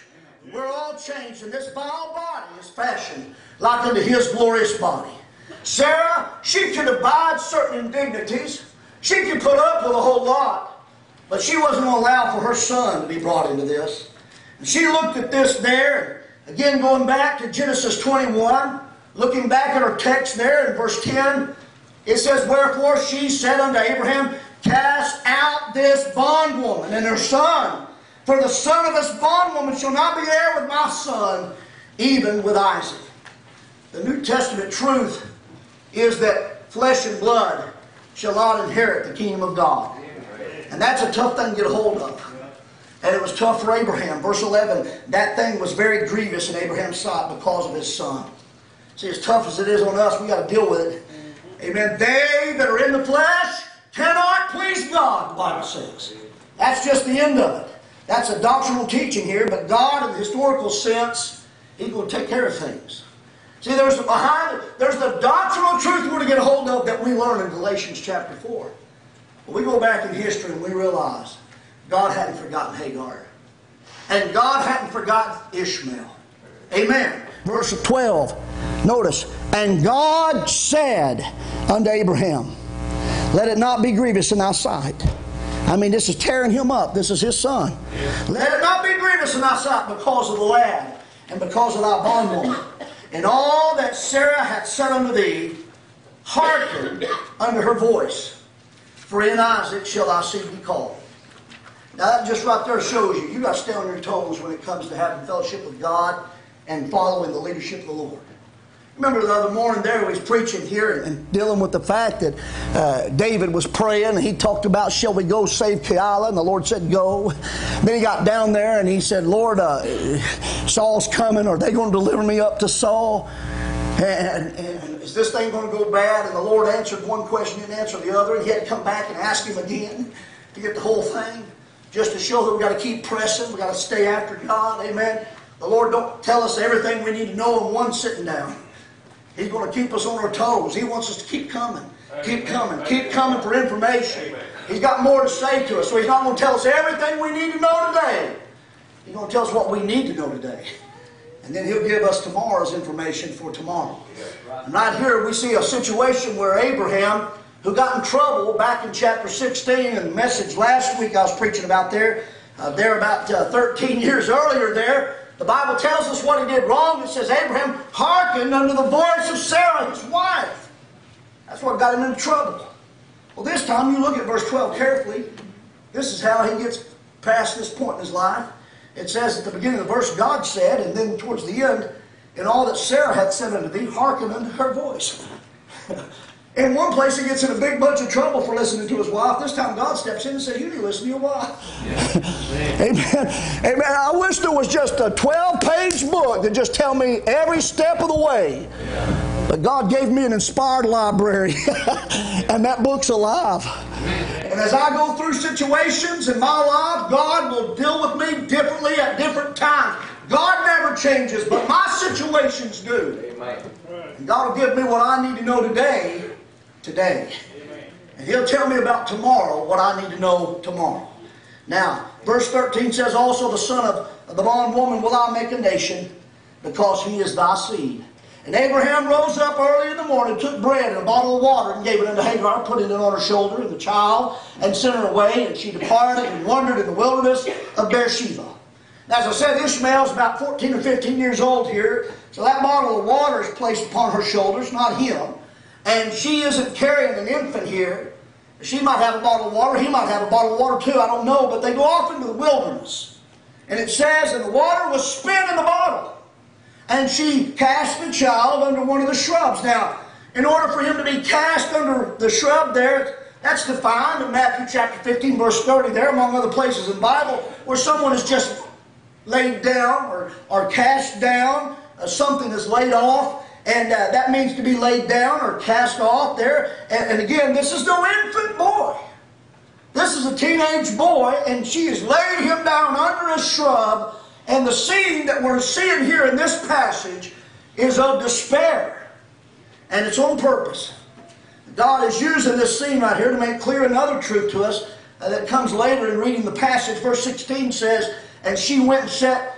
We're all changed, and this vile body is fashioned like unto His glorious body. Sarah, she could abide certain indignities. She could put up with a whole lot. But she wasn't going to allow for her son to be brought into this. And she looked at this there. Again, going back to Genesis 21, looking back at our text there in verse 10, it says, Wherefore she said unto Abraham, Cast out this bondwoman and her son, for the son of this bondwoman shall not be heir with my son, even with Isaac. The New Testament truth is that flesh and blood shall not inherit the kingdom of God. And that's a tough thing to get a hold of. And it was tough for Abraham. Verse 11, that thing was very grievous in Abraham's sight because of his son. See, as tough as it is on us, we got to deal with it. Amen. They that are in the flesh cannot please God, the Bible says. That's just the end of it. That's a doctrinal teaching here, but God, in the historical sense, He's going to take care of things. See, there's the doctrinal truth we're going to get a hold of that we learn in Galatians chapter 4. When we go back in history and we realize God hadn't forgotten Hagar. And God hadn't forgotten Ishmael. Amen. Verse 12. Notice, and God said unto Abraham, Let it not be grievous in thy sight. I mean, this is tearing him up. This is his son. Let it not be grievous in thy sight because of the lad and because of thy bondwoman. And all that Sarah hath said unto thee, hearken unto her voice. For in Isaac shall thy seed be called. Now that just right there shows you got to stay on your toes when it comes to having fellowship with God and following the leadership of the Lord. Remember the other morning there he was preaching here and dealing with the fact that David was praying and he talked about, shall we go save Keilah? And the Lord said, go. Then he got down there and he said, Lord, Saul's coming. Are they going to deliver me up to Saul? And is this thing going to go bad? And the Lord answered one question and answered the other. And he had to come back and ask him again to get the whole thing. Just to show that we've got to keep pressing. We've got to stay after God. Amen. The Lord don't tell us everything we need to know in one sitting down. He's going to keep us on our toes. He wants us to keep coming. Keep coming for information. He's got more to say to us. So He's not going to tell us everything we need to know today. He's going to tell us what we need to know today. And then He'll give us tomorrow's information for tomorrow. And right here we see a situation where Abraham, who got in trouble back in chapter 16, and the message last week I was preaching about there about 13 years earlier there, the Bible tells us what he did wrong. It says Abraham hearkened unto the voice of Sarah, his wife. That's what got him into trouble. Well, this time you look at verse 12 carefully. This is how he gets past this point in his life. It says at the beginning of the verse, God said, and then towards the end, in all that Sarah had said unto thee, hearken unto her voice. In one place he gets in a big bunch of trouble for listening to his wife. This time God steps in and says, you need to listen to your wife. Yeah. Amen. Amen. I wish there was just a 12-page book that just tell me every step of the way. Yeah. But God gave me an inspired library. And that book's alive. And as I go through situations in my life, God will deal with me differently at different times. God never changes, but my situations do. Amen. And God will give me what I need to know today. And He'll tell me about tomorrow what I need to know tomorrow. Now, verse 13 says, also the son of the bondwoman will I make a nation, because he is thy seed. And Abraham rose up early in the morning, took bread and a bottle of water, and gave it unto Hagar, put it on her shoulder, and the child, and sent her away. And she departed and wandered in the wilderness of Beersheba. Now, as I said, Ishmael's about 14 or 15 years old here, so that bottle of water is placed upon her shoulders, not him. And she isn't carrying an infant here. She might have a bottle of water. He might have a bottle of water too. I don't know. But they go off into the wilderness. And it says, and the water was spent in the bottle. And she cast the child under one of the shrubs. Now, in order for him to be cast under the shrub there, that's defined in Matthew chapter 15, verse 30 there, among other places in the Bible, where someone is just laid down or cast down. Something is laid off. And that means to be laid down or cast off there. And again, this is no infant boy. This is a teenage boy, and she has laid him down under a shrub. And the scene that we're seeing here in this passage is of despair. And it's on purpose. God is using this scene right here to make clear another truth to us that comes later in reading the passage. Verse 16 says, and she went and set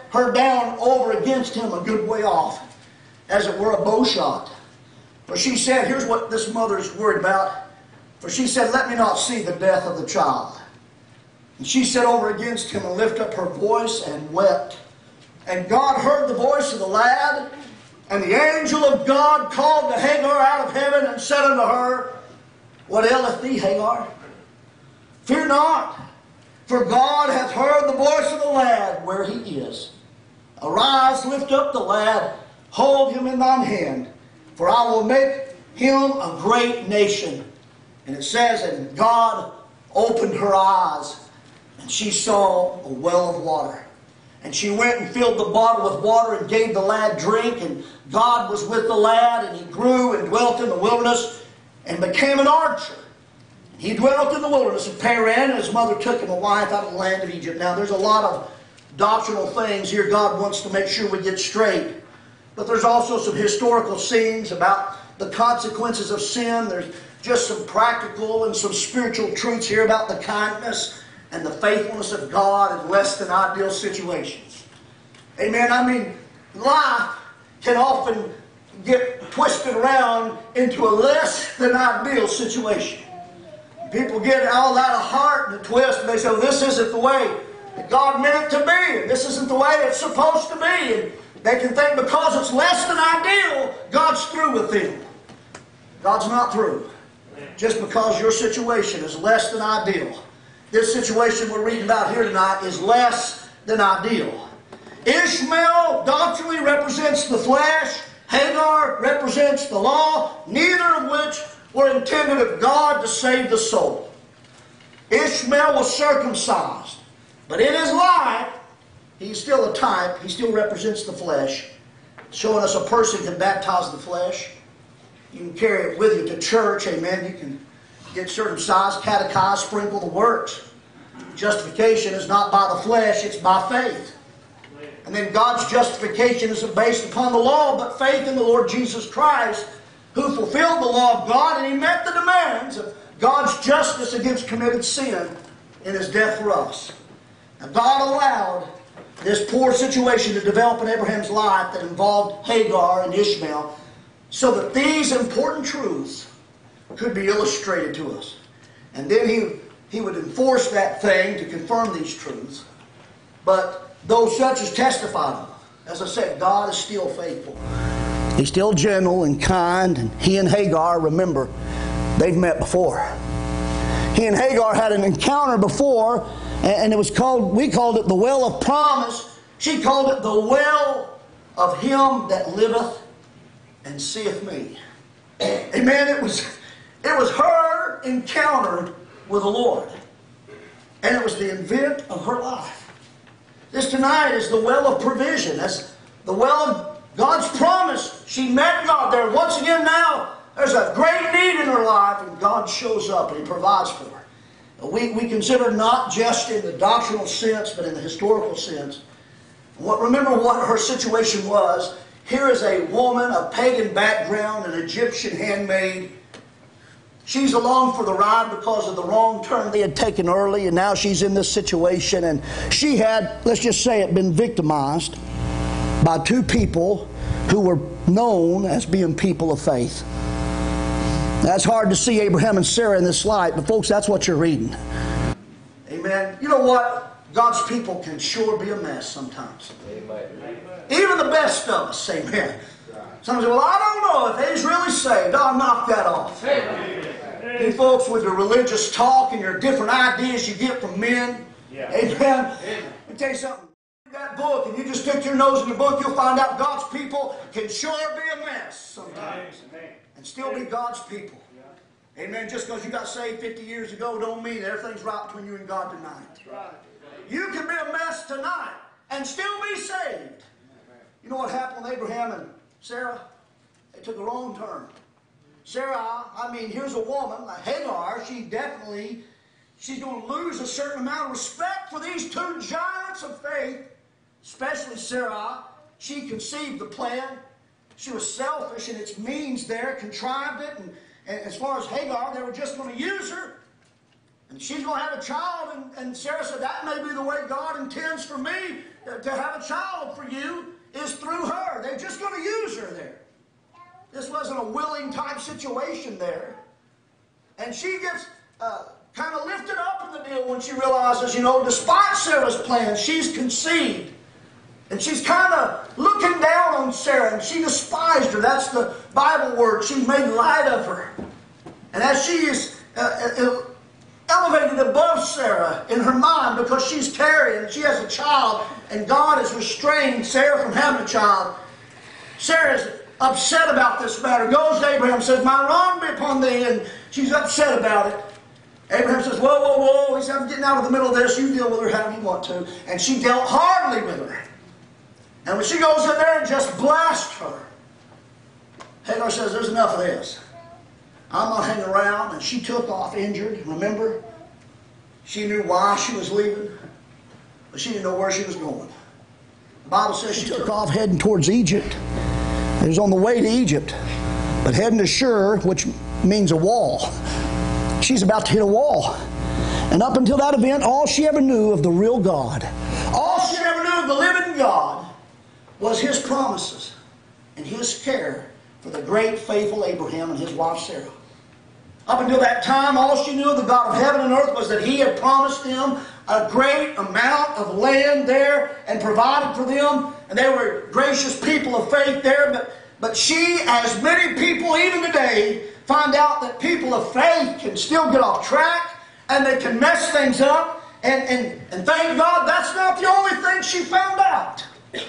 her down over against him a good way off, as it were a bow shot. For she said, here's what this mother's worried about. For she said, let me not see the death of the child. And she said over against him and lifted up her voice and wept. And God heard the voice of the lad, and the angel of God called to Hagar out of heaven and said unto her, what aileth thee, Hagar? Fear not, for God hath heard the voice of the lad where he is. Arise, lift up the lad, hold him in thine hand, for I will make him a great nation. And it says, and God opened her eyes, and she saw a well of water. And she went and filled the bottle with water and gave the lad drink. And God was with the lad, and he grew and dwelt in the wilderness and became an archer. He dwelt in the wilderness of Paran, and his mother took him a wife out of the land of Egypt. Now, there's a lot of doctrinal things here God wants to make sure we get straight. But there's also some historical scenes about the consequences of sin. There's just some practical and some spiritual truths here about the kindness and the faithfulness of God in less than ideal situations. Amen. I mean, life can often get twisted around into a less than ideal situation. People get all out of heart and a twist, and they say, well, this isn't the way that God meant it to be, and this isn't the way it's supposed to be. And they can think because it's less than ideal, God's through with them. God's not through. Just because your situation is less than ideal. This situation we're reading about here tonight is less than ideal. Ishmael doctrinally represents the flesh. Hagar represents the law, neither of which were intended of God to save the soul. Ishmael was circumcised, but in his life, he's still a type. He still represents the flesh, showing us a person can baptize the flesh. You can carry it with you to church, amen. You can get circumcised, catechized, sprinkle the works. Justification is not by the flesh, it's by faith. And then God's justification isn't based upon the law, but faith in the Lord Jesus Christ, who fulfilled the law of God, and He met the demands of God's justice against committed sin in His death for us. Now God allowed this poor situation to develop in Abraham's life that involved Hagar and Ishmael, so that these important truths could be illustrated to us. And then he would enforce that thing to confirm these truths. But those such as testified of, as I said, God is still faithful. He's still gentle and kind. And he and Hagar, remember, they've met before. He and Hagar had an encounter before, and it was called, we called it the well of promise. She called it the well of him that liveth and seeth me. Amen. It was her encounter with the Lord. And it was the event of her life. This tonight is the well of provision. That's the well of God's promise. She met God there. Once again now, there's a great need in her life, and God shows up and He provides for her. We consider not just in the doctrinal sense, but in the historical sense. Remember what her situation was. Here is a woman of pagan background, an Egyptian handmaid. She's along for the ride because of the wrong turn they had taken early, and now she's in this situation. And she had, let's just say it, been victimized by two people who were known as being people of faith. That's hard to see Abraham and Sarah in this light, but folks, that's what you're reading. Amen. You know what? God's people can sure be a mess sometimes. Amen. Even the best of us, amen. Some say, well, I don't know if he's really saved. I'll knock that off. You folks with your religious talk and your different ideas you get from men. Amen. Let me tell you something. That book and you just stick your nose in the book, you'll find out God's people can sure be a mess sometimes. And still be God's people. Amen. Just because you got saved 50 years ago don't mean everything's right between you and God tonight. You can be a mess tonight and still be saved. You know what happened with Abraham and Sarah? They took a wrong turn. Sarah, I mean, here's a woman, like Hagar, she's going to lose a certain amount of respect for these two giants of faith, especially Sarah. She conceived the plan. She was selfish in its means there, contrived it, and as far as Hagar, they were just going to use her. And she's going to have a child, and Sarah said, that may be the way God intends for me to have a child for you, is through her. They're just going to use her there. This wasn't a willing type situation there. And she gets kind of lifted up in the deal when she realizes, despite Sarah's plans, she's conceived. And she's kind of looking down on Sarah, and she despised her. That's the Bible word. She made light of her. And as she is elevated above Sarah in her mind because she's carrying and she has a child, and God has restrained Sarah from having a child, Sarah's upset about this matter. Goes to Abraham and says, my wrong be upon thee, and she's upset about it. Abraham says, whoa, whoa, whoa. He said, I'm getting out of the middle of this. You deal with her however you want to. And she dealt hardly with her. And when she goes in there and just blasts her, Hagar says, there's enough of this. I'm not hanging around. And she took off injured, remember? She knew why she was leaving, but she didn't know where she was going. The Bible says she took off heading towards Egypt. It was on the way to Egypt, but heading to Shur, which means a wall. She's about to hit a wall. And up until that event, all she ever knew of the real God, all she ever knew of the living God, was His promises and His care for the great, faithful Abraham and his wife Sarah. Up until that time, all she knew of the God of heaven and earth was that He had promised them a great amount of land there and provided for them. And they were gracious people of faith there. But she, as many people even today, find out that people of faith can still get off track and they can mess things up. And thank God that's not the only thing she found out.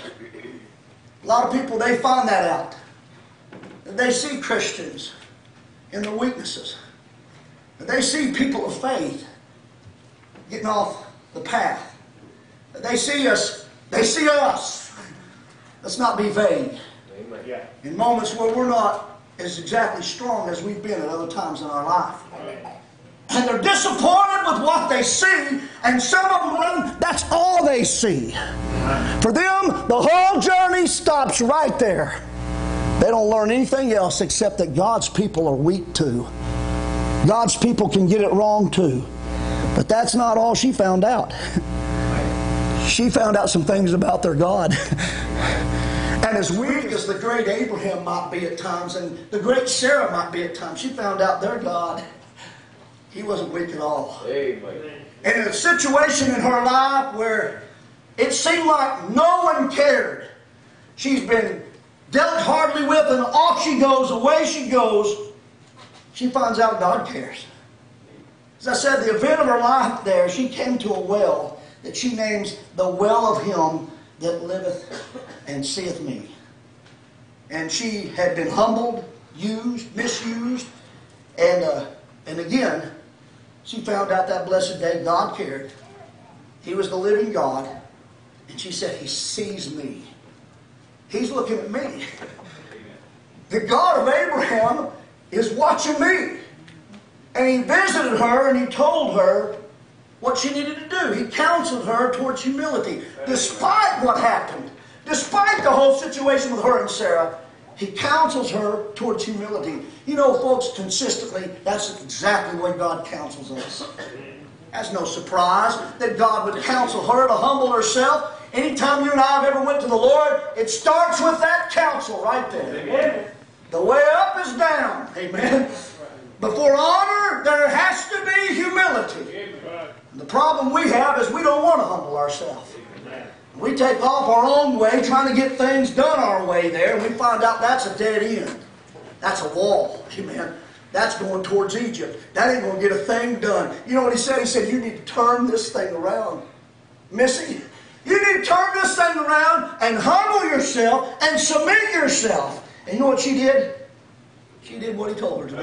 A lot of people, they find that out. They see Christians in their weaknesses. They see people of faith getting off the path. They see us. Let's not be vague. Amen. In moments where we're not as exactly strong as we've been at other times in our life. And they're disappointed with what they see, and some of them, that's all they see. For them, the whole journey stops right there. They don't learn anything else except that God's people are weak too. God's people can get it wrong too. But that's not all she found out. She found out some things about their God. And as weak as the great Abraham might be at times, and the great Sarah might be at times, she found out their God, He wasn't weak at all. Amen. And in a situation in her life where it seemed like no one cared, she's been dealt hardly with, and off she goes, away she goes, she finds out God cares. As I said, the event of her life there, she came to a well that she names the well of Him that liveth and seeth me. And she had been humbled, used, misused, and again, she found out that blessed day God cared. He was the living God, and she said, He sees me. He's looking at me. The God of Abraham is watching me. And He visited her and He told her what she needed to do. He counseled her towards humility. Despite what happened, despite the whole situation with her and Sarah, He counsels her towards humility. You know, folks, consistently, that's exactly the way God counsels us. That's no surprise that God would counsel her to humble herself. Anytime you and I have ever went to the Lord, it starts with that counsel right there. Amen. The way up is down. Amen. Before honor, there has to be humility. And the problem we have is we don't want to humble ourselves. We take off our own way, trying to get things done our way there, and we find out that's a dead end. That's a wall. Amen. That's going towards Egypt. That ain't going to get a thing done. You know what He said? He said, you need to turn this thing around. Missy, you need to turn this thing around and humble yourself and submit yourself. And you know what she did? She did what He told her to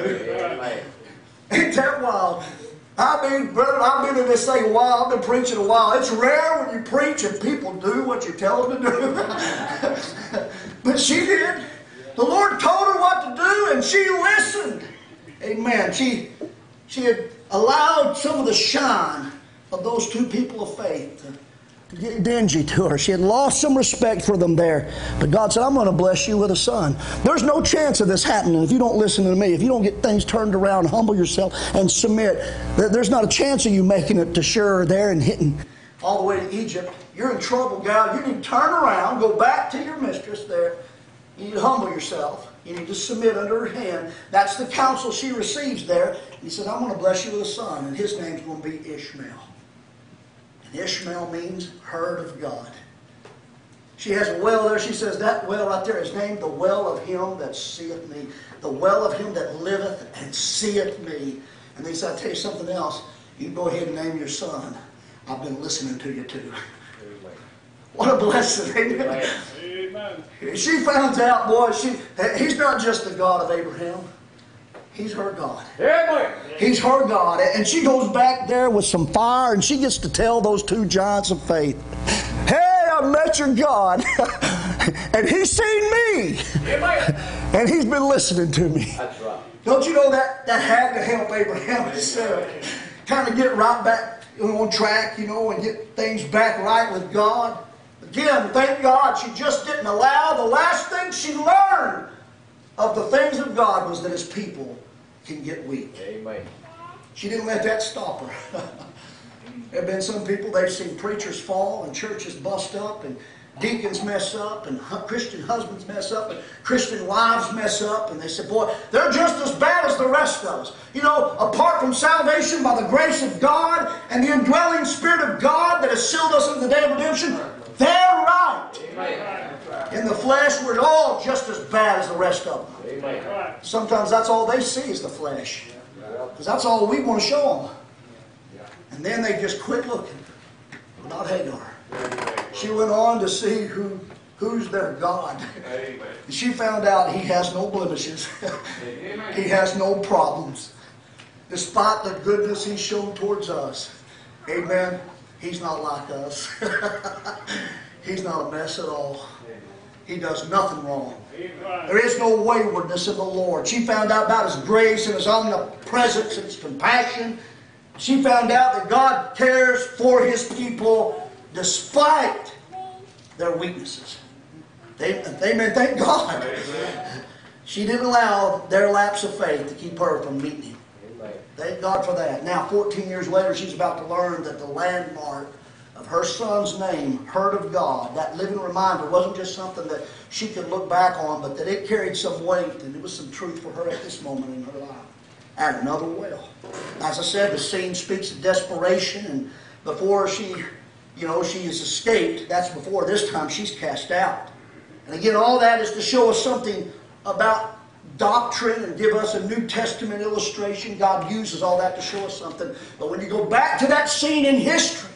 do. Ain't that wild? I mean, brother, I've been in this thing a while. I've been preaching a while. It's rare when you preach and people do what you tell them to do. But she did. The Lord told her what to do, and she listened. Amen. She had allowed some of the shine of those two people of faith get dingy to her. She had lost some respect for them there. But God said, I'm going to bless you with a son. There's no chance of this happening if you don't listen to me. If you don't get things turned around, humble yourself, and submit. There's not a chance of you making it to Shur there and hitting all the way to Egypt. You're in trouble, gal. You need to turn around, go back to your mistress there. You need to humble yourself. You need to submit under her hand. That's the counsel she receives there. He said, I'm going to bless you with a son, and his name's going to be Ishmael. And Ishmael means heard of God. She has a well there. She says that well right there is named the well of him that seeth me. The well of him that liveth and seeth me. And he said, I'll tell you something else. You go ahead and name your son. I've been listening to you too. What a blessing. Amen. Amen. She finds out, boy, he's not just the God of Abraham. He's her God. He's her God. And she goes back there with some fire and she gets to tell those two giants of faith, hey, I met your God. And he's seen me. And he's been listening to me. That's right. Don't you know that had to help Abraham and Sarah kind of get right back on track, and get things back right with God? Again, thank God she just didn't allow. The last thing she learned of the things of God was that His people can get weak. Amen. She didn't let that stop her. There have been some people, they've seen preachers fall and churches bust up and deacons mess up and Christian husbands mess up and Christian wives mess up, and they say, boy, they're just as bad as the rest of us. Apart from salvation by the grace of God and the indwelling Spirit of God that has sealed us in the day of redemption, they're right. Amen. In the flesh, we're all just as bad as the rest of them. Amen. Sometimes that's all they see is the flesh. Because that's all we want to show them. And then they just quit looking. Not Hagar. She went on to see who's their God. And she found out He has no blemishes. He has no problems. Despite the goodness He's shown towards us. Amen. He's not like us. He's not a mess at all. He does nothing wrong. There is no waywardness in the Lord. She found out about His grace and His omnipresence and His compassion. She found out that God cares for His people despite their weaknesses. Amen. Thank God. She didn't allow their lapse of faith to keep her from meeting Him. Thank God for that. Now, 14 years later, she's about to learn that the landmark of her son's name, heard of God, that living reminder, wasn't just something that she could look back on, but that it carried some weight and it was some truth for her at this moment in her life. At another well. As I said, the scene speaks of desperation, and before she has escaped, that's before this time she's cast out. And again, all that is to show us something about doctrine and give us a New Testament illustration. God uses all that to show us something. But when you go back to that scene in history,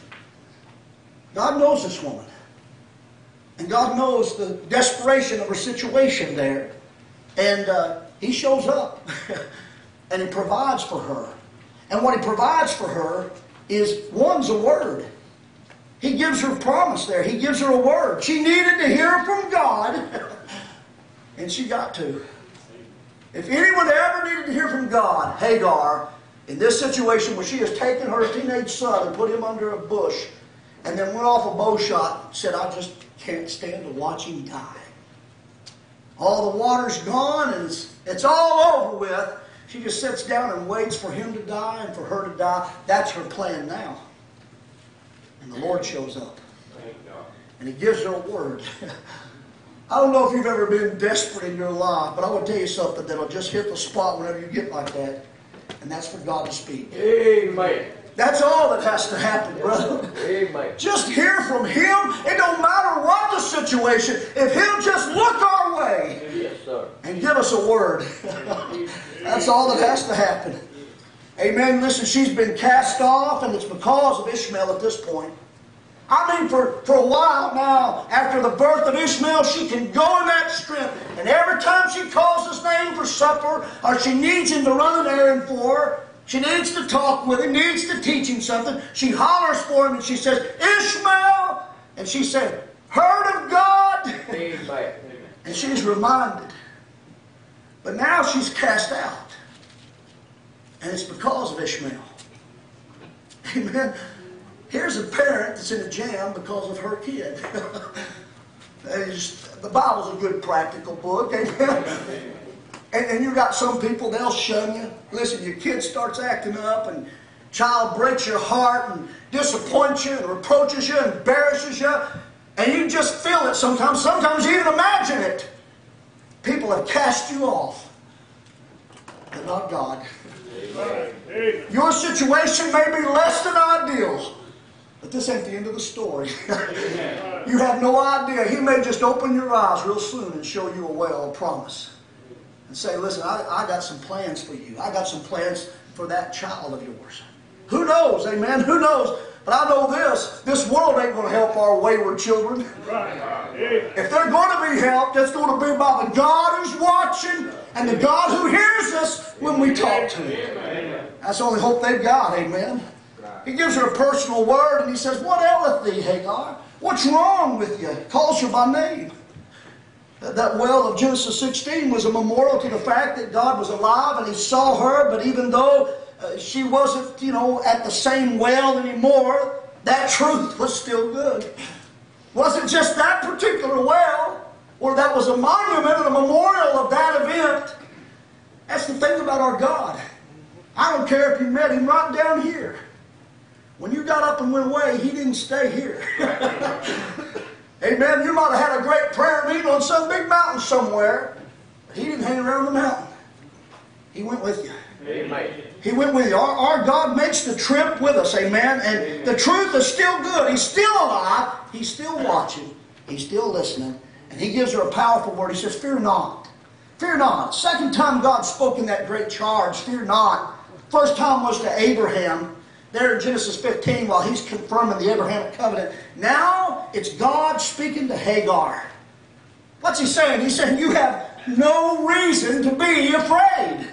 God knows this woman. And God knows the desperation of her situation there. And He shows up. And He provides for her. And what He provides for her is, one's a word. He gives her a promise there. He gives her a word. She needed to hear from God. And she got to. If anyone ever needed to hear from God, Hagar, in this situation where she has taken her teenage son and put him under a bush, and then went off a bow shot and said, I just can't stand to watch him die. All the water's gone and it's all over with. She just sits down and waits for him to die and for her to die. That's her plan now. And the Lord shows up. And He gives her a word. I don't know if you've ever been desperate in your life, but I will tell you something that'll just hit the spot whenever you get like that. And that's for God to speak. Amen. That's all that has to happen, brother. Amen. Just hear from Him. It don't matter what the situation. If He'll just look our way, yes, sir, and give us a word. That's all that has to happen. Amen. Listen, she's been cast off, and it's because of Ishmael at this point. I mean, for a while now, after the birth of Ishmael, she can go in that strength. And every time she calls His name for supper, or she needs Him to run an errand for her, she needs to talk with Him, needs to teach Him something, she hollers for Him and she says, Ishmael! And she said, heard of God? Amen. And she's reminded. But now she's cast out. And it's because of Ishmael. Amen. Here's a parent that's in a jam because of her kid. The Bible's a good practical book, amen? And you got some people, they'll shun you. Listen, your kid starts acting up and child breaks your heart and disappoints you and reproaches you and embarrasses you. And you just feel it sometimes. Sometimes you even imagine it. People have cast you off, but not God. Your situation may be less than ideal, but this ain't the end of the story. You have no idea. He may just open your eyes real soon and show you a well of promise. And say, listen, I got some plans for you. I got some plans for that child of yours. Who knows, amen? Who knows? But I know this world ain't going to help our wayward children. If they're going to be helped, it's going to be by the God who's watching and the God who hears us when we talk to Him. That's the only hope they've got, amen? He gives her a personal word and He says, what aileth thee, Hagar? What's wrong with you? He calls you by name. That well of Genesis 16 was a memorial to the fact that God was alive and He saw her, but even though she wasn't, at the same well anymore, that truth was still good. Wasn't just that particular well, or that was a monument and a memorial of that event. That's the thing about our God. I don't care if you met Him right down here. When you got up and went away, He didn't stay here. Amen. You might have had a great prayer meeting on some big mountain somewhere, but He didn't hang around the mountain. He went with you. Amen. He went with you. Our God makes the trip with us. Amen. And the truth is still good. He's still alive. He's still watching. He's still listening. And He gives her a powerful word. He says, fear not. Fear not. Second time God spoke in that great charge, fear not. First time was to Abraham. There in Genesis 15, while he's confirming the Abrahamic covenant. Now it's God speaking to Hagar. What's He saying? He's saying, you have no reason to be afraid.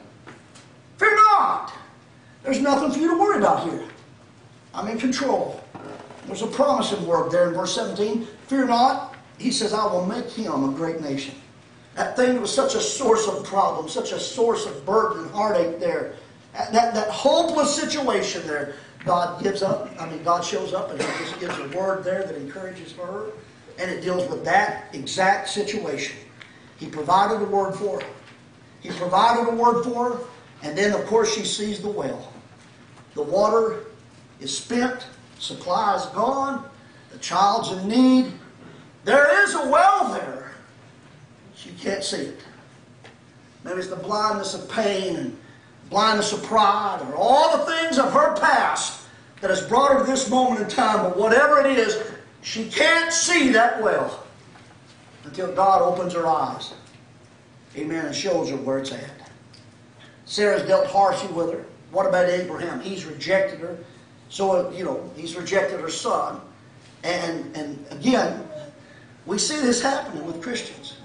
Fear not. There's nothing for you to worry about here. I'm in control. There's a promising word there in verse 17. Fear not. He says, I will make him a great nation. That thing was such a source of problems, such a source of burden and heartache there. That hopeless situation there. God shows up and He just gives a word there that encourages her. And it deals with that exact situation. He provided a word for her. He provided a word for her. And then, of course, she sees the well. The water is spent. Supply is gone. The child's in need. There is a well there. She can't see it. Maybe it's the blindness of pain and blindness of pride, or all the things of her past that has brought her to this moment in time. But whatever it is, she can't see that well until God opens her eyes. Amen. And shows her where it's at. Sarah's dealt harshly with her. What about Abraham? He's rejected her. So, he's rejected her son. And again, we see this happening with Christians.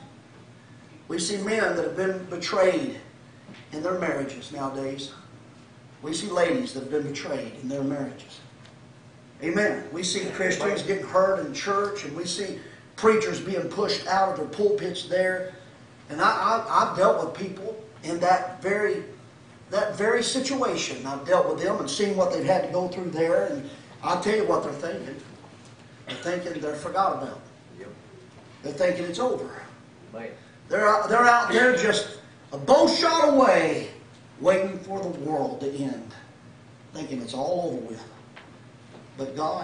We see men that have been betrayed in their marriages nowadays. We see ladies that have been betrayed in their marriages. Amen. We see Christians getting hurt in church, and we see preachers being pushed out of their pulpits there. And I've dealt with people in that very situation. I've dealt with them and seen what they've had to go through there, and I'll tell you what they're thinking. They're thinking they're forgot about. They're thinking it's over. They're out there just a bow shot away, waiting for the world to end, thinking it's all over with. But God,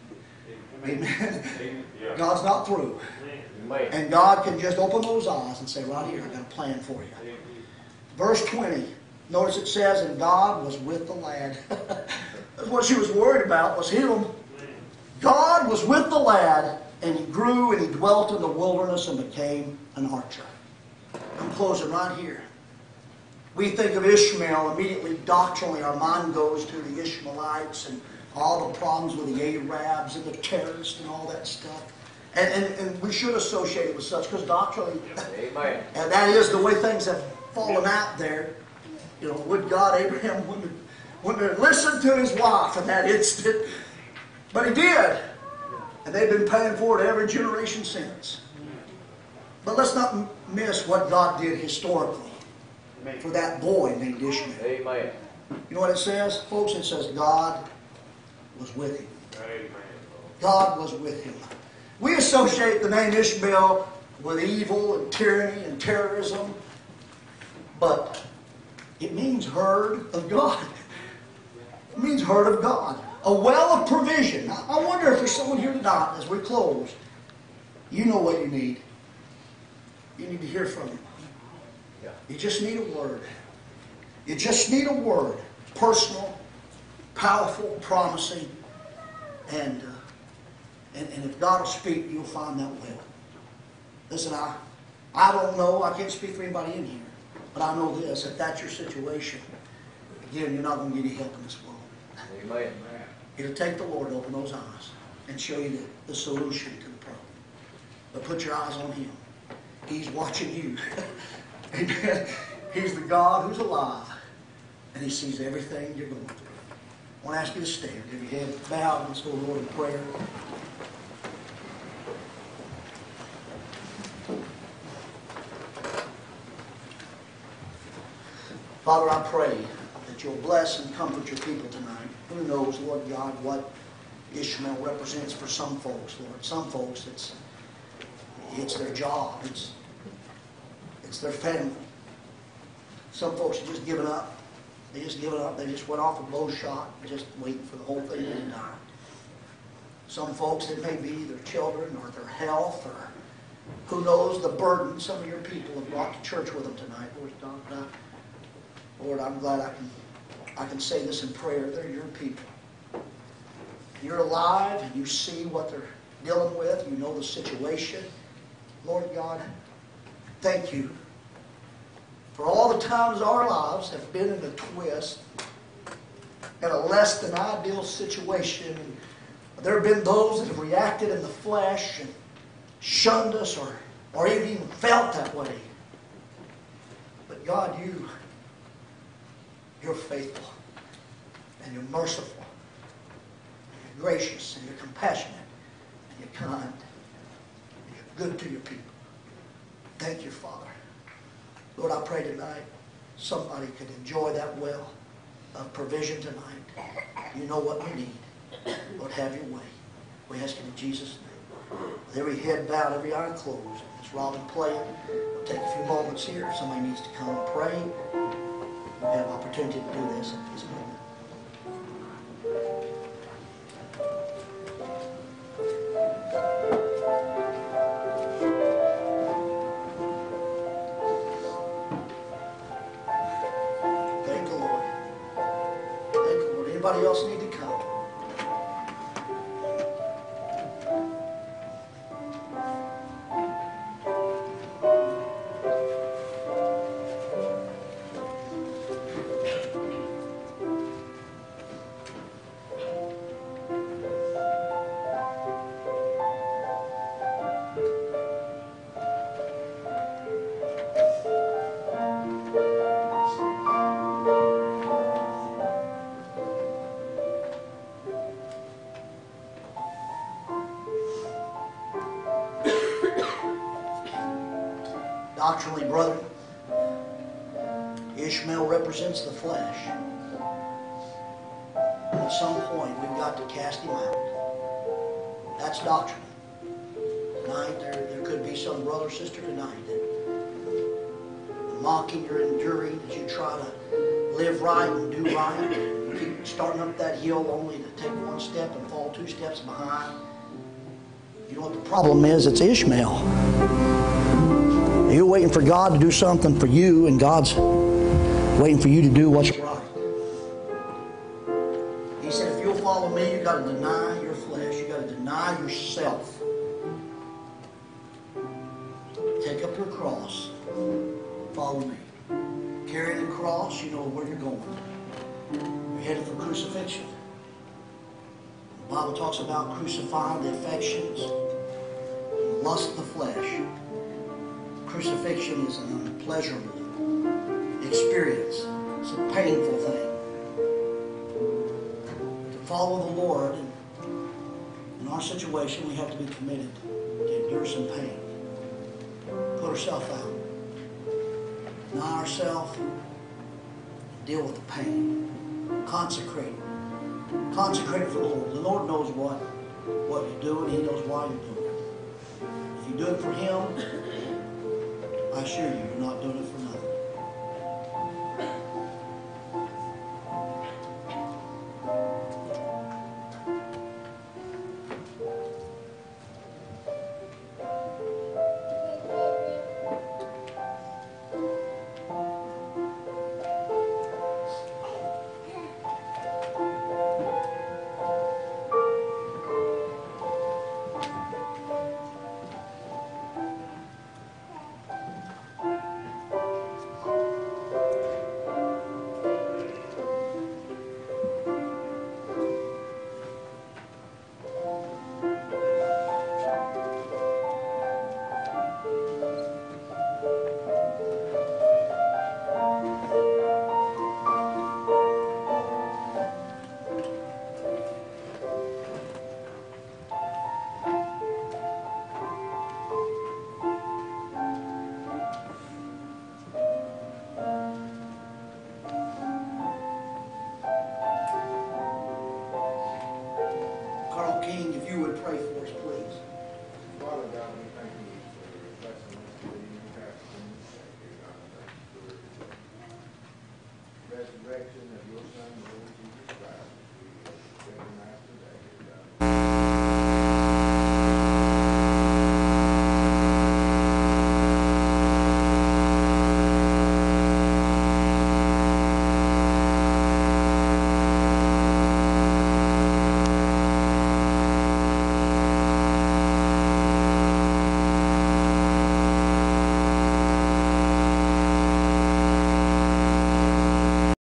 amen, God's not through. And God can just open those eyes and say, right here, I've got a plan for you. Verse 20, notice it says, and God was with the lad. That's what she was worried about, was him. God was with the lad, and he grew and he dwelt in the wilderness and became an archer. I'm closing right here. We think of Ishmael, immediately doctrinally our mind goes to the Ishmaelites and all the problems with the Arabs and the terrorists and all that stuff. And we should associate it with such, because doctrinally, and that is the way things have fallen out there. Would God, Abraham wouldn't have listened to his wife in that instant, but he did. And they've been paying for it every generation since. But let's not miss what God did historically for that boy named Ishmael. Amen. You know what it says, folks? It says God was with him. God was with him. We associate the name Ishmael with evil and tyranny and terrorism, but it means herd of God. It means herd of God. A well of provision. I wonder if there's someone here tonight as we close. You know what you need. You need to hear from him. You just need a word. You just need a word. Personal, powerful, promising, and if God will speak, you'll find that well. Listen, I don't know. I can't speak for anybody in here, but I know this: if that's your situation, again, you're not going to get any help in this world. Amen. It'll take the Lord to open those eyes and show you the solution to the problem. But put your eyes on Him. He's watching you. Amen. He's the God who's alive, and He sees everything you're going through. I want to ask you to stand. Give your head bowed. Let's go to the Lord in prayer. Father, I pray that you'll bless and comfort your people tonight. Who knows, Lord God, what Ishmael represents for some folks, Lord. Some folks, it's their job. It's their family. Some folks have just given up. They just given up. They just went off a bow shot, just waiting for the whole thing to die. Some folks, it may be their children or their health, or who knows the burden some of your people have brought to church with them tonight, Lord God. Lord, I'm glad I can say this in prayer. They're your people. You're alive and you see what they're dealing with. You know the situation. Lord God, thank you for all the times our lives have been in a twist and a less than ideal situation. And there have been those that have reacted in the flesh and shunned us or even felt that way. But God, you're faithful, and you're merciful, and you're gracious, and you're compassionate, and you're kind, and you're good to your people. Thank you, Father. Lord, I pray tonight somebody could enjoy that well of provision tonight. You know what we need. Lord, have your way. We ask it in Jesus' name. With every head bowed, every eye closed, as Robin playing, we'll take a few moments here. If somebody needs to come and pray, we have opportunity to do this at this moment. Thank the Lord. Thank the Lord. Anybody else need to come? Doctrinally, brethren, Ishmael represents the flesh. And at some point, we've got to cast him out. That's doctrine. Tonight, there could be some brother or sister tonight that mocking or enduring as you try to live right and do right. You keep starting up that hill only to take one step and fall 2 steps behind. You know what the problem is? It's Ishmael. You're waiting for God to do something for you, and God's waiting for you to do what's right. He said, if you'll follow me, you've got to deny your flesh. You've got to deny yourself. Take up your cross. Follow me. Carrying the cross, you know where you're going. You're headed for crucifixion. The Bible talks about crucifying the affections and the lust of the flesh. Crucifixion is an unpleasurable experience. It's a painful thing. To follow the Lord, in our situation, we have to be committed to endure some pain. Put ourselves out. Deny ourselves. Deal with the pain. Consecrate Consecrate it for the Lord. The Lord knows what you're doing. He knows why you're doing it. If you do it for Him, I assure you, you're not doing it for nothing.